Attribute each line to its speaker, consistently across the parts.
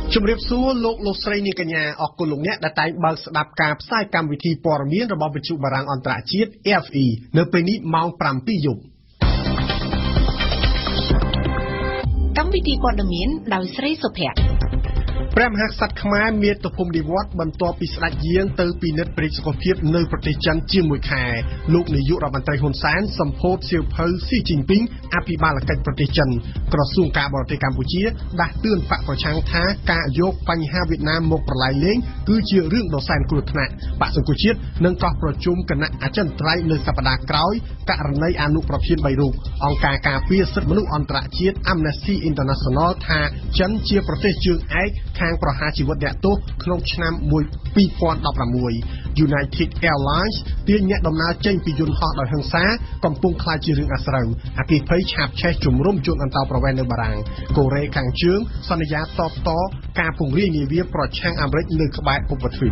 Speaker 1: ជំរាបសួរលោកស្រីនាងកញ្ញាអរគុណលោកអ្នកដែលតែងបើកស្ដាប់ការផ្សាយកម្មវិធីព័ត៌មានរបស់វិទ្យុបារាំងអន្តរជាតិ FE នៅពេលនេះម៉ោង 7 យប់
Speaker 2: កម្មវិធីព័ត៌មានដោយស្រីសុភ័ក្រ
Speaker 1: ព្រះមហាក្សត្រខ្មែរមាតុភូមិនិវត្តន៍បន្ទាប់ពីស្ដេចយាងទៅពិនិត្យព្រឹត្តិសុខភាពនៅប្រទេសចិនជាមួយខែលោកនាយករដ្ឋមន្ត្រីហ៊ុនសែនសម្ពោធសៀវភៅស៊ីជីនពីងអភិបាលកិច្ចប្រទេសចិនក្រសួងការបរទេសកម្ពុជាដាស់តឿនបកប្រឆាំងថាការយកបញ្ហាវៀតណាមមកប្រឡាយលេងគឺជារឿងដ៏សែនគ្រោះថ្នាក់បកសង្គមជាតិនឹងកោះប្រជុំគណៈអចិន្ត្រៃយ៍នៅសប្តាហ៍ក្រោយករណីអនុប្រធាន3រូបអង្គការការពារសិទ្ធិមនុស្សអន្តរជាតិ Amnesty International ថាចិនជាប្រទេសជើងឯកខាងប្រហារជីវិតអ្នកទោសក្នុងឆ្នាំ2016 United Airlines ទាញអ្នកដំណើរចេញពីយន្តហោះដោយហិង្សាកំពុងខ្លាចជារឿងអាស្រូវអគ្គិភ័យឆាបឆេះជំរុំជនអន្តោប្រវេសន៍នៅបារាំងកូរ៉េខាងជើងសន្យាតបតការពង្រាយនាវាប្រឆាំងអាមេរិកនៅក្បែរឧបទ្វីប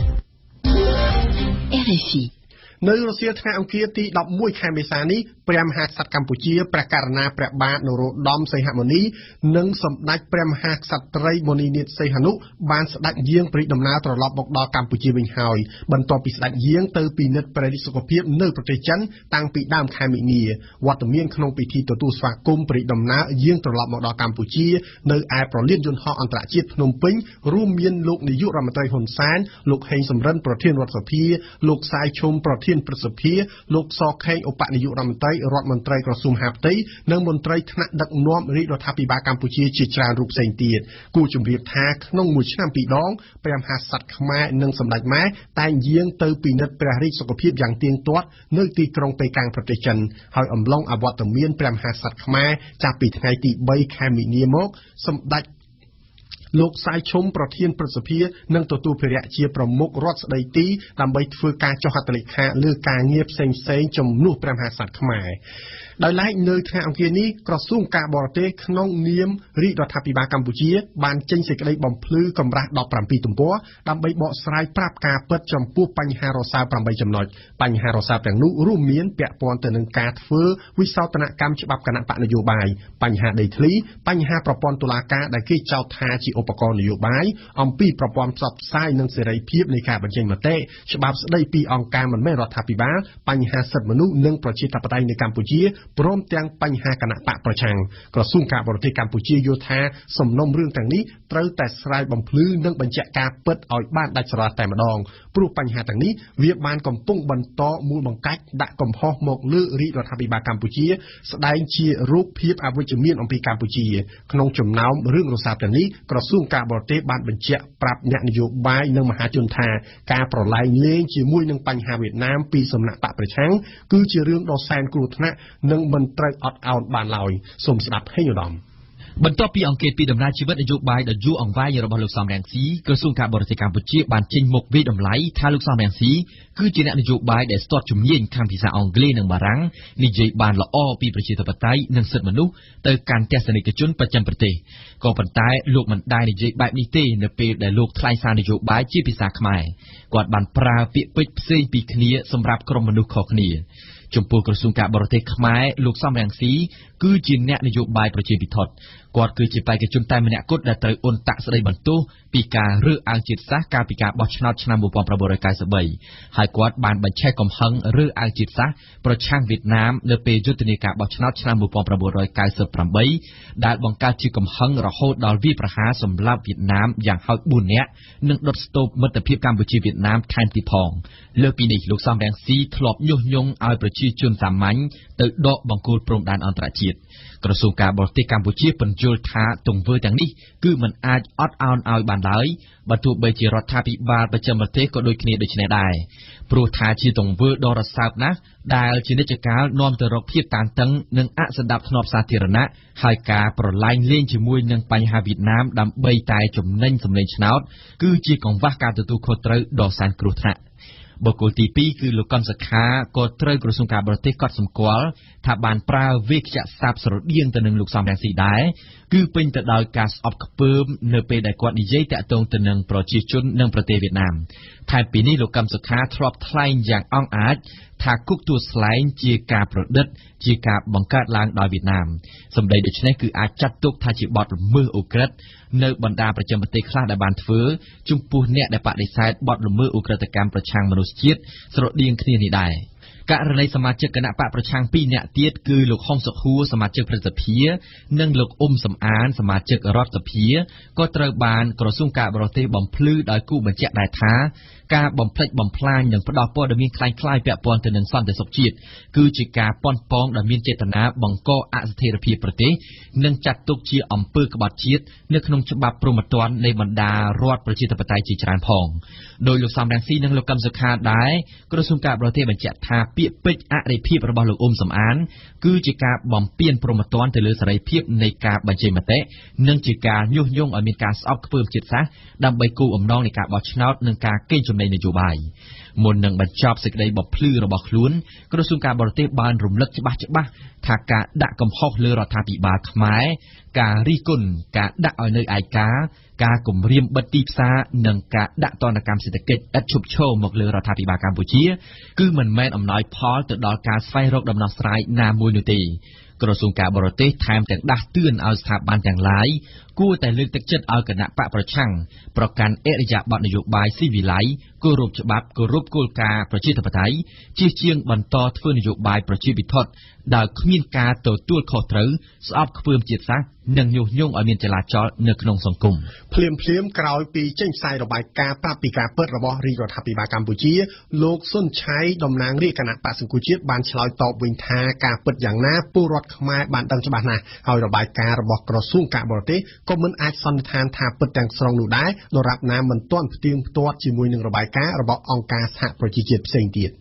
Speaker 2: RFI
Speaker 1: នៅរសៀលថ្ងៃអង្គារទី11ខែមេសានេះព្រះមហាក្សត្រកម្ពុជាព្រះករុណាព្រះបាទនរោត្តមសីហមុនីនិងសម្ដេចព្រះមហាក្សត្រីមុនីនាថសីហនុបានស្ដេចយាងព្រីដំណើរត្រឡប់មកដល់កម្ពុជាវិញហើយបន្ទាប់ពីស្ដេចយាងទៅពិនិត្យព្រះរាជសុខភាពនៅប្រទេសចិនតាំងពីដើមខែមិនិនាវត្តមានក្នុងពិធីទទួលស្វាគមន៍ព្រីដំណើរយាងត្រឡប់មកដល់កម្ពុជានៅឯប្រលានយន្តហោះអន្តរជាតិភ្នំពេញរួមមានលោកនាយករដ្ឋមន្ត្រីហ៊ុនសែនលោកហេងសំរិនប្រធានរដ្ឋសភាលោកសាយឈុំប្រធានព្រឹទ្ធសភាលោកសខេងឧបនាយករដ្ឋមន្ត្រីរដ្ឋមន្ត្រីក្រសួងមហាផ្ទៃនិងមន្ត្រីថ្នាក់ដឹកនាំរាជរដ្ឋាភិបាលកម្ពុជាជាច្រើនរូបផ្សេងទៀតគូជម្រាបថាក្នុងមួយឆ្នាំពីរដងព្រះមហាក្សត្រខ្មែរនិងសម្ដេចម៉ែតែងយាងទៅពិនិត្យព្រះរាជសុខភាពយ៉ាងទៀងទាត់នៅទីក្រុងប៉េកាំងប្រទេសចិនហើយអំឡុងអវត្តមានព្រះមហាក្សត្រខ្មែរចាប់ពីថ្ងៃទី3ខែមិនិនាមកសម្ដេចលោកសាយឈុំប្រធានព្រឹទ្ធសភានឹងទទួលភារៈជាប្រមុខរដ្ឋស្ដីទីដើម្បីធ្វើការចុះហត្ថលេខាលើការងារផ្សេងៗជំនួសព្រះមហាក្សត្រខ្មែរដោយឡែកនៅថ្ងៃអង្គារនេះក្រសួងការបរទេសក្នុងនាមរាជរដ្ឋាភិបាលកម្ពុជាបានចេញសេចក្តីបំភ្លឺកម្រាស់17ទំព័រដើម្បីបកស្រាយប្រាប់ការពិតចំពោះបញ្ហារសើប8ចំណុចបញ្ហារសើបទាំងនោះរួមមានពាក់ព័ន្ធទៅនឹងការធ្វើវិសោធនកម្មច្បាប់គណៈបកនយោបាយបញ្ហាដីធ្លីបញ្ហាប្រព័ន្ធតុលាការដែលគេចោទថាជាឧបករណ៍នយោបាយអំពីប្រព័ន្ធផ្សព្វផ្សាយនិងសេរីភាពនៃការបញ្ចេញមតិច្បាប់ស្តីពីអង្គការមិនមែនរដ្ឋាភិបាលបញ្ហាសិទ្ធិមនុស្សនិងប្រជាធិបតេយ្យនៅកម្ពុជាព្រមទាំងបញ្ហាគណៈបកប្រឆាំងក្រសួងការបរទេសកម្ពុជាយល់ថាសំណុំរឿងទាំងនេះត្រូវតែស្រាយបំភ្លឺនិងបញ្ជាក់ការពិតឲ្យបានដាច់ស្រេចតែម្ដងព្រោះបញ្ហាទាំងនេះវាបានកំពុងបន្តមូលបង្កាច់ដាក់កំហុសមកលើរាជរដ្ឋាភិបាលកម្ពុជាស្ដែងជារូបភាពអវិជ្ជមានអំពីកម្ពុជាក្នុងចំណោមរឿងរសើបទាំងនេះក្រសួងការបរទេសបានបញ្ជាក់ប្រាប់អ្នកនយោបាយនិងមហាជនថាការប្រឡែងលេងជាមួយនឹងបញ្ហាវៀតណាមពីសំណាក់បកប្រឆាំងគឺជារឿងដ៏សែនគ្រោះថ្នាក់និងមិនត្រូវអត់ឱនបានឡើយសូមស្ដាប់ហេងឧត្តម
Speaker 3: បន្ទាប់ពីអង្កេតពីដំណើរជីវិតនយោបាយដ៏យូរអង្វែងរបស់លោកសំរងស៊ីក្រសួងការបរទេសកម្ពុជាបានចេញមុខវិតម្លៃថាលោកសំរងស៊ីគឺជាអ្នកនយោបាយដែលស្ទាត់ជំនាញខាងភាសាអង់គ្លេសនិងបារាំងនិយាយបានល្អពីប្រជាធិបតេយ្យនិងសិទ្ធិមនុស្សទៅកាន់ទស្សនិកជនបច្ចិមប្រទេសក៏ប៉ុន្តែលោកមិនដែលនិយាយបែបនេះទេនៅពេលដែលលោកថ្លែងសារនយោបាយជាភាសាខ្មែរគាត់បានប្រើពាក្យពេចន៍ផ្សេងពីគ្នាសម្រាប់ក្រុមមនុស្សខុសគ្នាចំពោះក្រសួងការបរទេសខ្មែរលោកសំរងស៊ីគឺជាអ្នកនយោបាយប្រជាពិធដ្ឋគាត់គឺជាបេក្ខជនតែម្នាក់គត់ដែលត្រូវអ៊ុនតាក់ស្ដីបន្ទោសពីការរើសអើងជាតិសាសន៍កាលពីការបោះឆ្នោតឆ្នាំ1993ហើយគាត់បានបញ្ឆេះកំហឹងរើសអើងជាតិសាសន៍ប្រឆាំងវៀតណាមនៅពេលយុទ្ធនាការបោះឆ្នោតឆ្នាំ1998ដែលបង្កើតជាកំហឹងរហូតដល់វាយប្រហារសម្លាប់វៀតណាមយ៉ាងហោច4នាក់និងដុតស្ទូបមិត្តភាពកម្ពុជាវៀតណាមថែមទៀតផងលើពីនេះលោកសំរងស៊ីធ្លាប់ញុះញង់ឲ្យប្រជាជនសាមញ្ញទៅដកបង្គោលព្រំដែនអន្តរជាតិក្រសួងការបរទេសកម្ពុជាពន្យល់ថាទង្វើទាំងនេះគឺមិនអាចអត់ឱនឲ្យបានឡើយបើទោះបីជារដ្ឋាភិបាលបច្ចិមប្រទេសក៏ដូចគ្នាដូចនេះដែរព្រោះថាជាទង្វើដ៏រសើបណាស់ដែលជានិច្ចកាលនាំទៅរកភាពតានតឹងនិងអសណ្ដាប់ធ្នាប់សាធារណៈហើយការប្រឡែងលេងជាមួយនឹងបញ្ហាវៀតណាមដើម្បីតែចំណេញសម្លេងឆ្នោតគឺជាកង្វះការទទួលខុសត្រូវដ៏សែនគ្រោះថ្នាក់បុគ្គលទី2គឺលោកកឹមសុខាក៏ត្រូវក្រសួងការបរទេសកត់សម្គាល់ថាបានប្រើវេកចាក់សាបស្រដៀងទៅនឹងលោកសំរងស៊ីដែរគឺពេញទៅដោយការស្អប់ខ្ពើមនៅពេលដែលគាត់និយាយតាក់ទងទៅនឹងប្រជាជននិងប្រទេសវៀតណាមថែមពីនេះលោកកឹមសុខាធ្លាប់ថ្លែងយ៉ាងអង់អាចថាគុកទួលស្លែងជាការប្រឌិតជាការបង្កើតឡើងដោយវៀតណាមសម្ដីដូច្នេះគឺអាចចាត់ទុកថាជាបទល្មើសអូក្រិដ្ឋនៅបណ្ដាប្រជាប្រទេសខ្លះដែលបានធ្វើចំពោះអ្នកដែលបដិសេធបទល្មើសអូក្រិដ្ឋកម្មប្រឆាំងមនុស្សជាតិស្រដៀងគ្នានេះដែរករណីសមាជិកគណៈបកប្រឆាំង2នាក់ទៀតគឺលោកហុងសុខួរសមាជិកព្រឹទ្ធសភានិងលោកអ៊ុំសំអានសមាជិករដ្ឋសភាក៏ត្រូវបានក្រសួងការបរទេសបំភ្លឺដោយគូបញ្ជាក់ដែរថាការបំផ្លិចបំផ្លាញនិងផ្ដោតព័ត៌មានคล้ายៗពាក់ព័ន្ធទៅនឹងសន្តិសុខជាតិគឺជាការប៉ុនប៉ងដែលមានចេតនាបង្កអស្ថិរភាពប្រទេសនិងចាត់ទុកជាអំពើក្បត់ជាតិនៅក្នុងច្បាប់ព្រហ្មទណ្ឌនៃបណ្ដារដ្ឋប្រជាធិបតេយ្យជាច្រើនផងដោយលោកសំរងស៊ីនិងលោកកឹមសុខាដែរក្រសួងការបរទេសបញ្ជាក់ថាពាក្យពេចន៍អរិភាពរបស់លោកអ៊ុំសំអានគឺជាការបំពានព្រហ្មទណ្ឌទៅលើសេរីភាពនៃការបញ្ចេញមតិនិងជាការញុះញង់ឲ្យមានការស្អប់ខ្ពើមជាតិសាសន៍ដើម្បីគោលបំណងនៃការបោះឆ្នោតនិងការកេងចំណេញនយោបាយមុននឹងបញ្ចប់សេចក្តីបំភ្លឺរបស់ខ្លួនក្រសួងការបរទេសបានរំលឹកច្បាស់ថាការដាក់កំហុសលើរដ្ឋាភិបាលខ្មែរការរិះគន់ការដាក់ឲ្យនៅឯកាការគំរាមបិទទីផ្សារនិងការដាក់ទណ្ឌកម្មសេដ្ឋកិច្ចឥតឈប់ឈរមកលើរដ្ឋាភិបាលកម្ពុជាគឺមិនមែនអំណោយផលទៅដល់ការស្វែងរកដំណោះស្រាយណាមួយនោះទេក្រសួងការបរទេសថែមទាំងដាស់តឿនឲ្យស្ថាប័នទាំងឡាយគួរតែលើកទឹកចិត្តឲ្យគណៈបកប្រឆាំងប្រកាន់អរិយាប័ត្រនយោបាយស៊ីវិល័យគោរពច្បាប់គោរពគោលការណ៍ប្រជាធិបតេយ្យជៀសជាងបន្តធ្វើនយោបាយប្រជាពិធដ្ឋដោយគ្មានការទទួលខុសត្រូវស្អប់ខ្ពើមជាតិសាសន៍និងញុះញង់ឲ្យមានចលាចលនៅក្នុងសង្គម
Speaker 1: ភ្លាមក្រោយពីចេញផ្សាយរបាយការណ៍ប្រាប់ពីការពិតរបស់រាជរដ្ឋាភិបាលកម្ពុជាលោកសុនឆៃតំណាងរាជគណៈបក្សសង្គមជាតិបានឆ្លើយតបវិញថាការពិតយ៉ាងណាពលរដ្ឋខ្មែរបានដឹងច្បាស់ណាស់ហើយរបាយការណ៍របស់ក្រសួងការបរទេសក៏មិនអាចសន្និដ្ឋានថាពិតទាំងស្រុងនោះដែរដរាបណាមិនទាន់ផ្ទៀងផ្ទាត់ជាមួយនឹងរបាយការណ៍របស់អង្គការសហប្រជាជាតិផ្សេងទៀត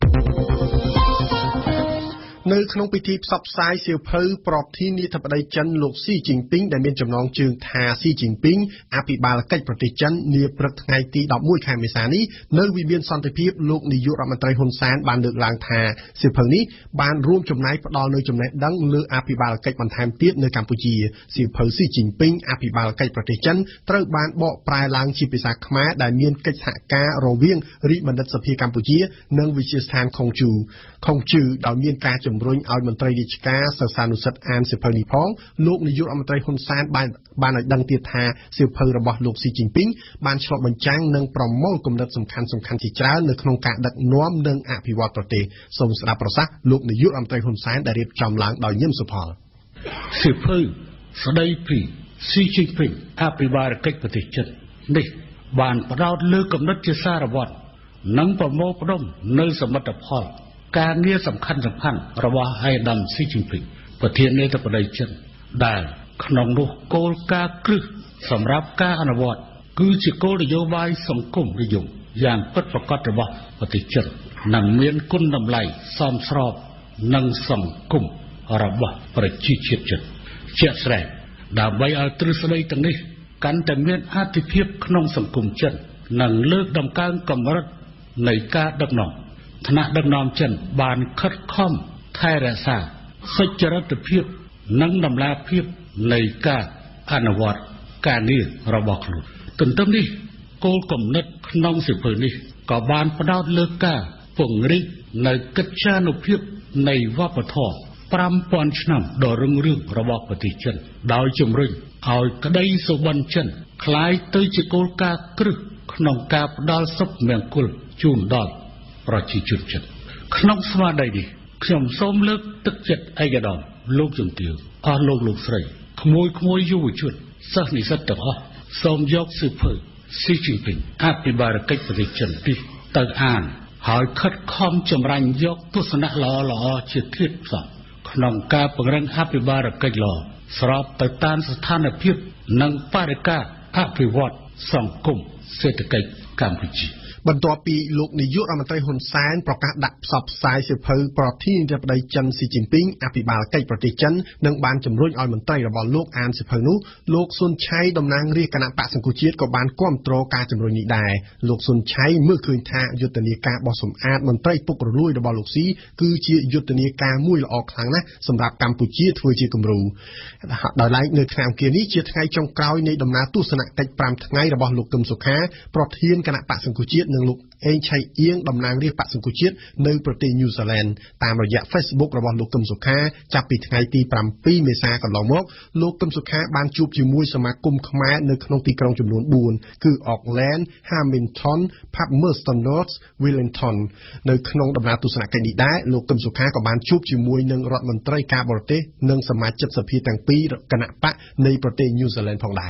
Speaker 1: នៅក្នុងពិធីផ្សព្វផ្សាយសៀវភៅប្រធានាធិបតីចិនលោកស៊ីជីនពីងដែលមានចំណងជើងថាស៊ីជីនពីងអភិបាលកិច្ចប្រទេសចិននាព្រឹកថ្ងៃទី11ខែមេសានេះនៅវិមានសន្តិភាពលោកនាយករដ្ឋមន្ត្រីហ៊ុនសែនបានលើកឡើងថាសៀវភៅនេះបានរួមចំណែកផ្ដល់នូវចំណេះដឹងលើអភិបាលកិច្ចបន្ថែមទៀតនៅកម្ពុជាសៀវភៅស៊ីជីនពីងអភិបាលកិច្ចប្រទេសចិនត្រូវបានបកប្រែឡើងជាភាសាខ្មែរដែលមានកិច្ចសហការរវាងរាជបណ្ឌិតសភាកម្ពុជានិងវិទ្យាស្ថានខុងជឺដោយមានការជំរុញឲ្យមន្ត្រីរាជការសិស្សានុសិទ្ធិអានសៀវភៅនេះផងលោកនាយករដ្ឋមន្ត្រីហ៊ុនសែនបានឲ្យដឹងទៀតថាសៀវភៅរបស់លោកស៊ីជីនពីងបានឆ្លុះបញ្ចាំងនិងប្រមូលគំនិតសំខាន់ជាច្រើននៅក្នុងការដឹកនាំនិងអភិវឌ្ឍប្រទេសសូមស្ដាប់ប្រសាសន៍លោកនាយករដ្ឋមន្ត្រីហ៊ុនសែនដែលរៀបចំឡើងដោយញឹមសុផល
Speaker 4: សៀវភៅស្ដីពីស៊ីជីនពីងអភិបាលកិច្ចប្រទេសចិននេះបានផ្ដោតលើគំនិតជាសារវត្តនិងប្រមូលផ្ដុំនៅសមិទ្ធផលការងារសំខាន់របស់ឯកឧត្តមស៊ីជីនពីងប្រធានាធិបតីចិនដែលក្នុងនោះគោលការណ៍គ្រឹះសម្រាប់ការអនុវត្តគឺជាគោលនយោបាយសង្គមនិយមយ៉ាងពិតប្រាកដរបស់ប្រទេសចិននិងមានគុណតម្លៃសមស្របនឹងសង្គមរបស់ប្រជាជាតិចិនជាក់ស្ដែងដើម្បីឲ្យទ្រឹស្ដីទាំងនេះកាន់តែមានអត្ថិភាពក្នុងសង្គមចិននិងលើកតម្កើងកម្រិតនៃការដឹកនាំថ្នាក់ដឹកនាំចិនបានខិតខំថែរក្សាសុចរិតភាពនិងតម្លាភាពនៃការអនុវត្តការងាររបស់ខ្លួនទន្ទឹមនេះគោលគំនិតក្នុងសៀវភៅនេះក៏បានផ្ដោតលើការពង្រីកនៅកិត្យានុភាពនៃវប្បធម៌ 5000 ឆ្នាំដ៏រុងរឿងរបស់ប្រទេសចិនដោយជំរុញឲ្យក្តីសុបិនចិនคล้ายទៅជាគោលការណ៍គ្រឹះក្នុងការផ្ដល់សុភមង្គលជូនដល់ប្រជាជនចិនក្នុងស្មារតីនេះខ្ញុំសូមលើកទឹកចិត្តឯកឧត្តមលោកជំទាវអស់លោកស្រីក្មួយយុវជនសិស្សនិស្សិតទាំងអស់សូមយកសៀវភៅស៊ីជីនពីងអភិបាលកិច្ចប្រទេសចិននេះទៅអានហើយខិតខំចម្រាញ់យកទស្សនៈល្អជាធាតុផ្សំក្នុងការពង្រឹងអភិបាលកិច្ចល្អស្របទៅតាមស្ថានភាពនិងបរិយាកាសអភិវឌ្ឍសង្គមសេដ្ឋកិច្ចកម្ពុជា
Speaker 1: បន្ទាប់ពីលោកនាយករដ្ឋមន្ត្រីហ៊ុនសែនប្រកាសដាក់ផ្សព្វផ្សាយសៀវភៅប្រធានាធិបតីចិនស៊ីជីនពីងអភិបាលកិច្ចប្រទេសចិននិងបានជំរុញឲ្យមន្ត្រីរបស់លោកអានសៀវភៅនោះលោកស៊ុនឆៃតំណាងរាជគណៈបក្សសង្គ្រោះជាតិក៏បានគាំទ្រការជំរុញនេះដែរលោកស៊ុនឆៃមើលឃើញថាយុទ្ធនាការបោះសម្អាតមន្ត្រីពុករលួយរបស់លោកស៊ីគឺជាយុទ្ធនាការមួយល្អខ្លាំងណាស់សម្រាប់កម្ពុជាធ្វើជាគំរូដោយឡែកនៅថ្ងៃអង្គារនេះជាថ្ងៃចុងក្រោយនៃដំណើរទស្សនកិច្ច5ថ្ងៃរបស់លោកកឹមសុខាប្រធានគណៈបក្សសង្គ្រោះជាតិនិងលោកអេងឆៃអៀងតំណាងរាជបក្សសង្គ្រោះជាតិនៅប្រទេសញូហ្សេឡង់តាមរយៈ Facebook របស់លោកកឹមសុខាចាប់ពីថ្ងៃទី7មេសាកន្លងមកលោកកឹមសុខាបានជួបជាមួយសមាគមខ្មែរនៅក្នុងទីក្រុងចំនួន4គឺ Auckland, Hamilton, Palmerston North, Wellington នៅក្នុងដំណើរទស្សនកិច្ចនេះដែរលោកកឹមសុខាក៏បានជួបជាមួយនឹងរដ្ឋមន្ត្រីការបរទេសនិងសមាជិកសភាទាំងពីរគណៈបកនៃប្រទេសញូហ្សេឡង់ផងដែរ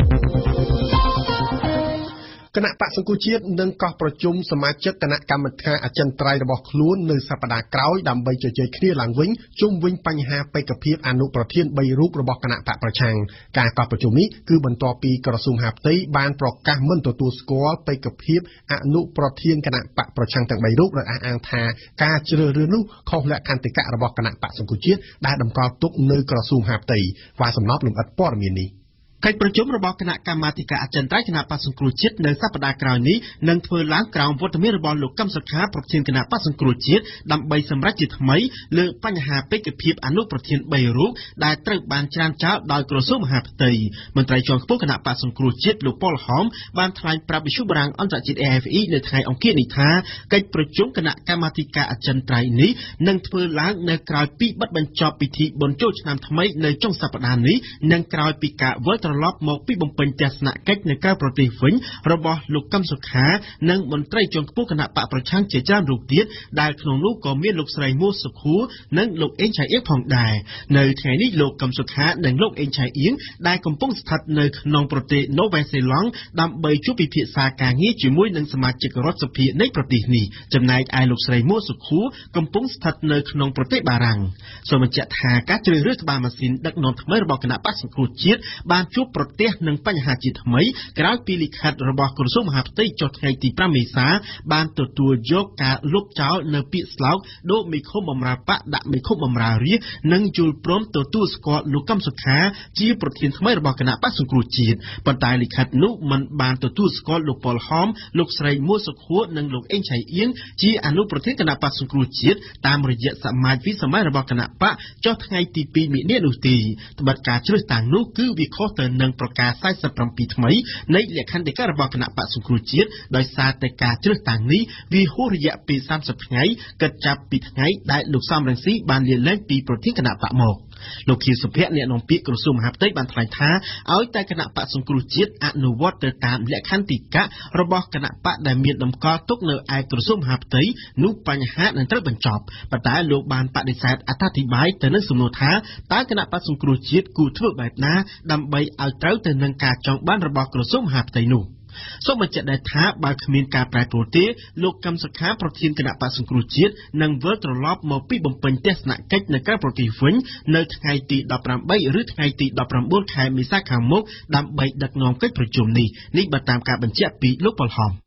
Speaker 1: គណៈបក្សសង្គ្រោះជាតិនឹងកោះប្រជុំសមាជិកគណៈកម្មការអចិន្ត្រៃយ៍របស់ខ្លួននៅសប្តាហ៍ក្រោយដើម្បីជជែកគ្នាឡើងវិញជុំវិញបញ្ហាបេក្ខភាពអនុប្រធាន3រូបរបស់គណៈបកប្រឆាំងការកោះប្រជុំនេះគឺបន្ទាប់ពីក្រសួងមហាផ្ទៃបានប្រកាសមិនទទួលស្គាល់បេក្ខភាពអនុប្រធានគណៈបកប្រឆាំងទាំង3រូបដោយអះអាងថាការជ្រើសរើសនោះខុសលក្ខន្តិកៈរបស់គណៈបក្សសង្គ្រោះជាតិដែលតម្កល់ទុកនៅក្រសួងមហាផ្ទៃវាសំណប់លម្អិតព័ត៌មាននេះកិច្ចប្រជុំរបស់គណៈកម្មាធិការអចិន្ត្រៃយ៍គណៈបក្សសង្គ្រោះជាតិនៅសប្តាហ៍ក្រោយនេះនឹងធ្វើឡើងក្រោមវត្តមានរបស់លោកកឹមសុខាប្រធានគណៈបក្សសង្គ្រោះជាតិដើម្បីសម្រេចជាថ្មីលើបញ្ហាបេក្ខភាពអនុប្រធាន3រូបដែលត្រូវបានច្រានចោលដោយក្រសួងមហាផ្ទៃមន្ត្រីជាន់ខ្ពស់គណៈបក្សសង្គ្រោះជាតិលោកប៉ុលហមបានថ្លែងប្រាប់វិទ្យុបារាំងអន្តរជាតិ AFE នៅថ្ងៃអង្គារនេះថាកិច្ចប្រជុំគណៈកម្មាធិការអចិន្ត្រៃយ៍នេះនឹងធ្វើឡើងនៅក្រៅពីបិទបញ្ចប់ពិធីបុណ្យចូលឆ្នាំថ្មីនៅចុងសប្តាហ៍នេះនិងក្រោយពីការវិលត្រឡប់មកពីបំពេញទស្សនកិច្ចនៅក្រៅប្រទេសវិញរបស់លោកកឹមសុខានិងមន្ត្រីជាន់ខ្ពស់គណៈបកប្រឆាំងជាច្រើនរូបទៀតដែលក្នុងនោះក៏មានលោកស្រីមួសុខួរនិងលោកអេងឆៃអៀងផងដែរនៅថ្ងៃនេះលោកកឹមសុខានិងលោកអេងឆៃអៀងដែលកំពុងស្ថិតនៅក្នុងប្រទេសនូវែលសេឡង់ដើម្បីជួបពិភាក្សាការងារជាមួយនឹងសមាជិករដ្ឋសភានៃប្រទេសនេះចំណែកឯលោកស្រីមួសុខួរកំពុងស្ថិតនៅក្នុងប្រទេសបារាំងសូមបញ្ជាក់ថាការជ្រើសរើសក្បាលម៉ាស៊ីនដឹកនាំថ្មីរបស់គណៈបក្សសង្គ្រោះជាតិបានជួបប្រទះនឹងបញ្ហាជាថ្មីក្រោយពីលិខិតរបស់ក្រសួងមហាផ្ទៃចុះថ្ងៃទី5មេសាបានទទួលយកការលុបចោលនៅពាក្យស្លោកដូមេឃុំបម្រើបកដាក់មេឃុំបម្រើរាជនិងយល់ព្រមទទួលស្គាល់លោកកឹមសុខាជាប្រធានថ្មីរបស់គណៈបក្សសង្គ្រោះជាតិប៉ុន្តែលិខិតនោះមិនបានទទួលស្គាល់លោកប៉ុលហមលោកស្រីមួសុខួរនិងលោកអេងឆៃអៀងជាអនុប្រធានគណៈបក្សសង្គ្រោះជាតិតាមរយៈសមាជវិសម័យរបស់គណៈបកចុះថ្ងៃទី2មិនិនានោះទេត្បិតការជ្រើសតាំងនោះគឺវាខុសទៅនឹងប្រកាស47ថ្មីនៃលក្ខន្តិកៈរបស់គណៈបក្សសង្គ្រោះជាតិដោយសារតែការជ្រើសតាំងនេះវាហួសរយៈពេល30ថ្ងៃគិតចាប់ពីថ្ងៃដែលលោកសំរងស៊ីបានលាលែងពីប្រធានគណៈបកមកលោកខៀវសុភ័ក្រអ្នកនាំពាក្យក្រសួងមហាផ្ទៃបានថ្លែងថាឲ្យតែគណៈបក្សសង្គ្រោះជាតិអនុវត្តទៅតាមលក្ខន្តិកៈរបស់គណៈបកដែលមានតម្កល់ទុកនៅឯក្រសួងមហាផ្ទៃនោះបញ្ហានឹងត្រូវបញ្ចប់ប៉ុន្តែលោកបានបដិសេធអត្ថាធិប្បាយទៅនឹងសំណួរថាតើគណៈបក្សសង្គ្រោះជាតិគួរធ្វើបែបណាដើម្បីឲ្យត្រូវទៅនឹងការចង់បានរបស់ក្រសួងមហាផ្ទៃនោះសូមបញ្ជាក់ដែរថាបើគ្មានការប្រែប្រួលទេលោកកឹមសុខាប្រធានគណៈបក្សសង្គ្រោះជាតិនឹងវិលត្រឡប់មកពីបំពេញទស្សនកិច្ចនៅក្រៅប្រទេសវិញនៅថ្ងៃទី18ឬថ្ងៃទី19ខែមេសាខាងមុខដើម្បីដឹកនាំកិច្ចប្រជុំនេះបើតាមការបញ្ជាក់ពីលោកប៉ុលហម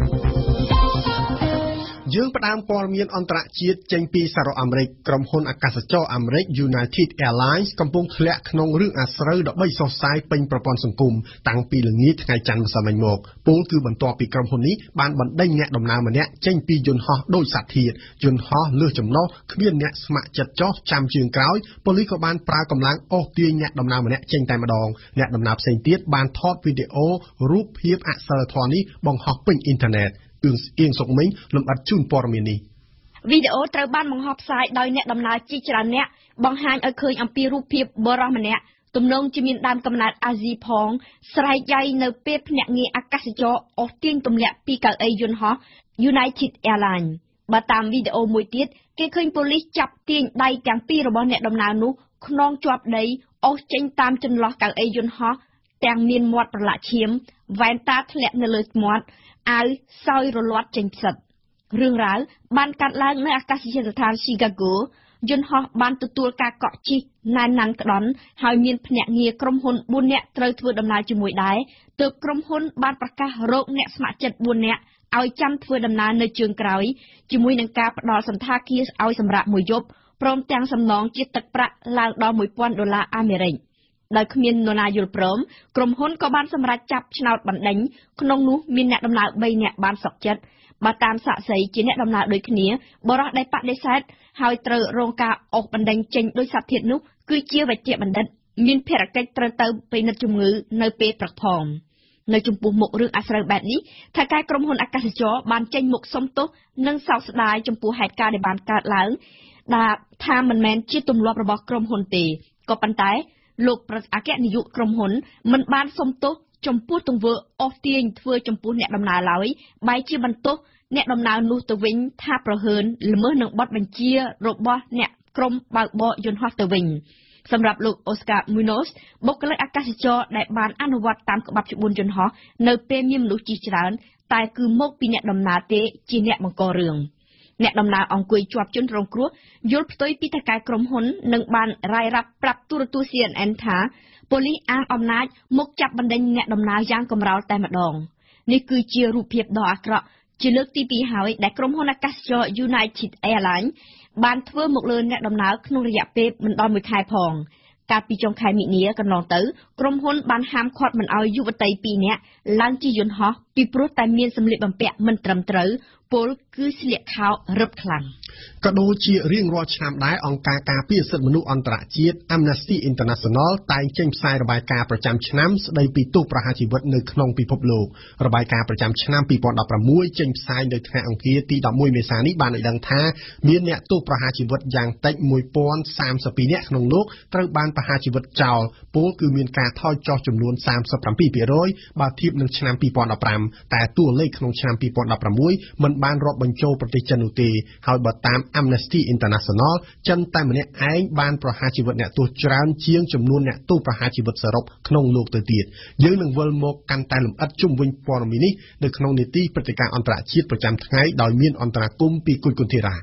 Speaker 1: យើងផ្ដើមព័ត៌មានអន្តរជាតិចេញពីសហរដ្ឋអាមេរិកក្រុមហ៊ុនអាកាសចរអាមេរិក United Airlines កំពុងធ្លាក់ក្នុងរឿងអាស្រូវដើម្បីសរសើរពេញប្រព័ន្ធសង្គមតាំងពីល្ងាចថ្ងៃច័ន្ទម្សិលមិញមកពលគឺបន្ទាប់ពីក្រុមហ៊ុននេះបានបណ្ដេញអ្នកដំណើរម្នាក់ចេញពីយន្តហោះដោយសត្វធាតុយន្តហោះលើសចំណុះគ្មានអ្នកស្ម័គ្រចិត្តចុះចាំជើងក្រោយប៉ូលីសក៏បានប្រើកម្លាំងអូសទាញអ្នកដំណើរម្នាក់ចេញតែម្ដងអ្នកដំណើរផ្សេងទៀតបានថតវីដេអូរូបភាពអសីលធម៌នេះបង្ហោះពេញអ៊ីនធឺណិតអៀងសុកមិញលំអិតជូនព័ត៌មាននេះ
Speaker 5: វីដេអូត្រូវបានបង្ហោះផ្សាយដោយអ្នកដំណើរជាច្រើនអ្នកបង្ហាញឲ្យឃើញអំពីរូបភាពបុរសម្នាក់ទំនងជាមានដើមកំណើតអាស៊ីផងស្រែកយ៉ៃនៅពេលភ្នាក់ងារអាកាសចរអូសទាញទម្លាក់ពីកៅអីយន្តហោះ United Airlines បើតាមវីដេអូមួយទៀតគេឃើញប៉ូលីសចាប់ទាញដៃទាំងពីររបស់អ្នកដំណើរនោះខ្នងជាប់ដីអូសចេញតាមចន្លោះកៅអីយន្តហោះទាំងមានមាត់ប្រឡាក់ឈាមវ៉ែនតាធ្លាក់នៅលើមាត់អាវសោយរលាត់ចេញផ្សិតរឿងរ៉ាវបានកាត់ឡើងនៅអាកាសយានដ្ឋាន Chicago យន្តហោះបានទទួលការកក់ជិះណែនណាន់ក្តន់ហើយមានភ្នាក់ងារក្រុមហ៊ុន4នាក់ត្រូវធ្វើដំណើរជាមួយដែរទើបក្រុមហ៊ុនបានប្រកាសរកអ្នកស្ម័គ្រចិត្ត4នាក់ឲ្យចាំធ្វើដំណើរនៅជើងក្រោយជាមួយនឹងការផ្ដល់សន្តាគារឲ្យសម្រាប់មួយយប់ព្រមទាំងសំណងជាទឹកប្រាក់ឡើងដល់$1,000 អាមេរិកដោយគ្មាននរណាយល់ព្រមក្រុមហ៊ុនក៏បានសម្រេចចាប់ឆ្នោតបណ្ដេញក្នុងនោះមានអ្នកដំណើរ3នាក់បានសុខចិត្តបើតាមសាក្សីជាអ្នកដំណើរដូចគ្នាបរិះដែលបដិសេធហើយត្រូវរងការអូសបណ្ដេញចេញដោយសត្វធាតុនោះគឺជាវេជ្ជបណ្ឌិតមានភារកិច្ចត្រូវទៅពិនិត្យជំងឺនៅពេលព្រឹកផងនៅចំពោះមុខរឿងអាស្រូវបែបនេះថាការក្រុមហ៊ុនអាកាសចរបានចេញមុខសុំទោសនិងសោកស្ដាយចំពោះហេតុការណ៍ដែលបានកើតឡើងដែលថាមិនមែនជាទម្លាប់របស់ក្រុមហ៊ុនទេក៏ប៉ុន្តែលោកអគ្គនាយកក្រុមហ៊ុនមិនបានសុំទោសចំពោះទង្វើអូសទាញធ្វើចំពោះអ្នកដំណើរឡើយបែរជាបន្ទោសអ្នកដំណើរនោះទៅវិញថាប្រហើនល្មើសនឹងបទបញ្ជារបស់អ្នកក្រុមបើកបរយន្តហោះទៅវិញសម្រាប់លោកអូស្ការមូណូសបុគ្គលិកអាកាសចរដែលបានអនុវត្តតាមច្បាប់ច្បួនយន្តហោះនៅពេលមានមនុស្សជិះច្រើនតែគឺមកពីអ្នកដំណើរទេជាអ្នកបង្ករឿងអ្នកដំណើរអង្គុយជាប់ជនរងគ្រោះយល់ផ្ទុយពីថៅកែក្រុមហ៊ុននិងបានរាយរាប់ប្រាប់ទូរទស្សន៍ CNN ថាប៉ូលីសអាងអំណាចមកចាប់បណ្ដេញអ្នកដំណើរយ៉ាងកំរោលតែម្ដងនេះគឺជារូបភាពដ៏អាក្រក់ជាលើកទី2ហើយដែលក្រុមហ៊ុនអាកាសចរ United Airlines បានធ្វើមកលើអ្នកដំណើរក្នុងរយៈពេលមិនដល់1ខែផងកាលពីចុងខែមិនិនាកន្លងទៅក្រុមហ៊ុនបានហាមឃាត់មិនឲ្យយុវតី2នាក់ឡើងជិះយន្តហោះពីព្រោះតែមានសម្លៀកបំពាក់មិនត្រឹមត្រូវពលគឺស្លៀកខោរឹបខ្លាំង
Speaker 1: ក៏ដូចជារៀងរាល់ឆ្នាំដែរអង្គការការពារសិទ្ធិមនុស្សអន្តរជាតិ Amnesty International តែងចេញផ្សាយរបាយការណ៍ប្រចាំឆ្នាំស្ដីពីទោសប្រហារជីវិតនៅក្នុងពិភពលោករបាយការណ៍ប្រចាំឆ្នាំ2016ចេញផ្សាយនៅថ្ងៃអង្គារទី11មេសានេះបានឲ្យដឹងថាមានអ្នកទោសប្រហារជីវិតយ៉ាងតិច1032នាក់ក្នុងលោកត្រូវបានប្រហារជីវិតចោលពលគឺមានការថយចុះចំនួន 37% បើធៀបនឹងឆ្នាំ2015តែតួលេខក្នុងឆ្នាំ2016មិនបានរាប់បញ្ចូលប្រទេសចិននោះទេហើយបើតាម Amnesty International ចិនតែម្នាក់ឯងបានប្រហារជីវិតអ្នកទោសច្រើនជាងចំនួនអ្នកទោសប្រហារជីវិតសរុបក្នុងលោកទៅទៀតយើងនឹងវិលមកកាន់តែលម្អិតជុំវិញព័ត៌មាននេះនៅក្នុងនីតិព្រឹត្តិការណ៍អន្តរជាតិប្រចាំថ្ងៃដោយមានអន្តរាគមន៍ពីគុយគុនធីរ៉ា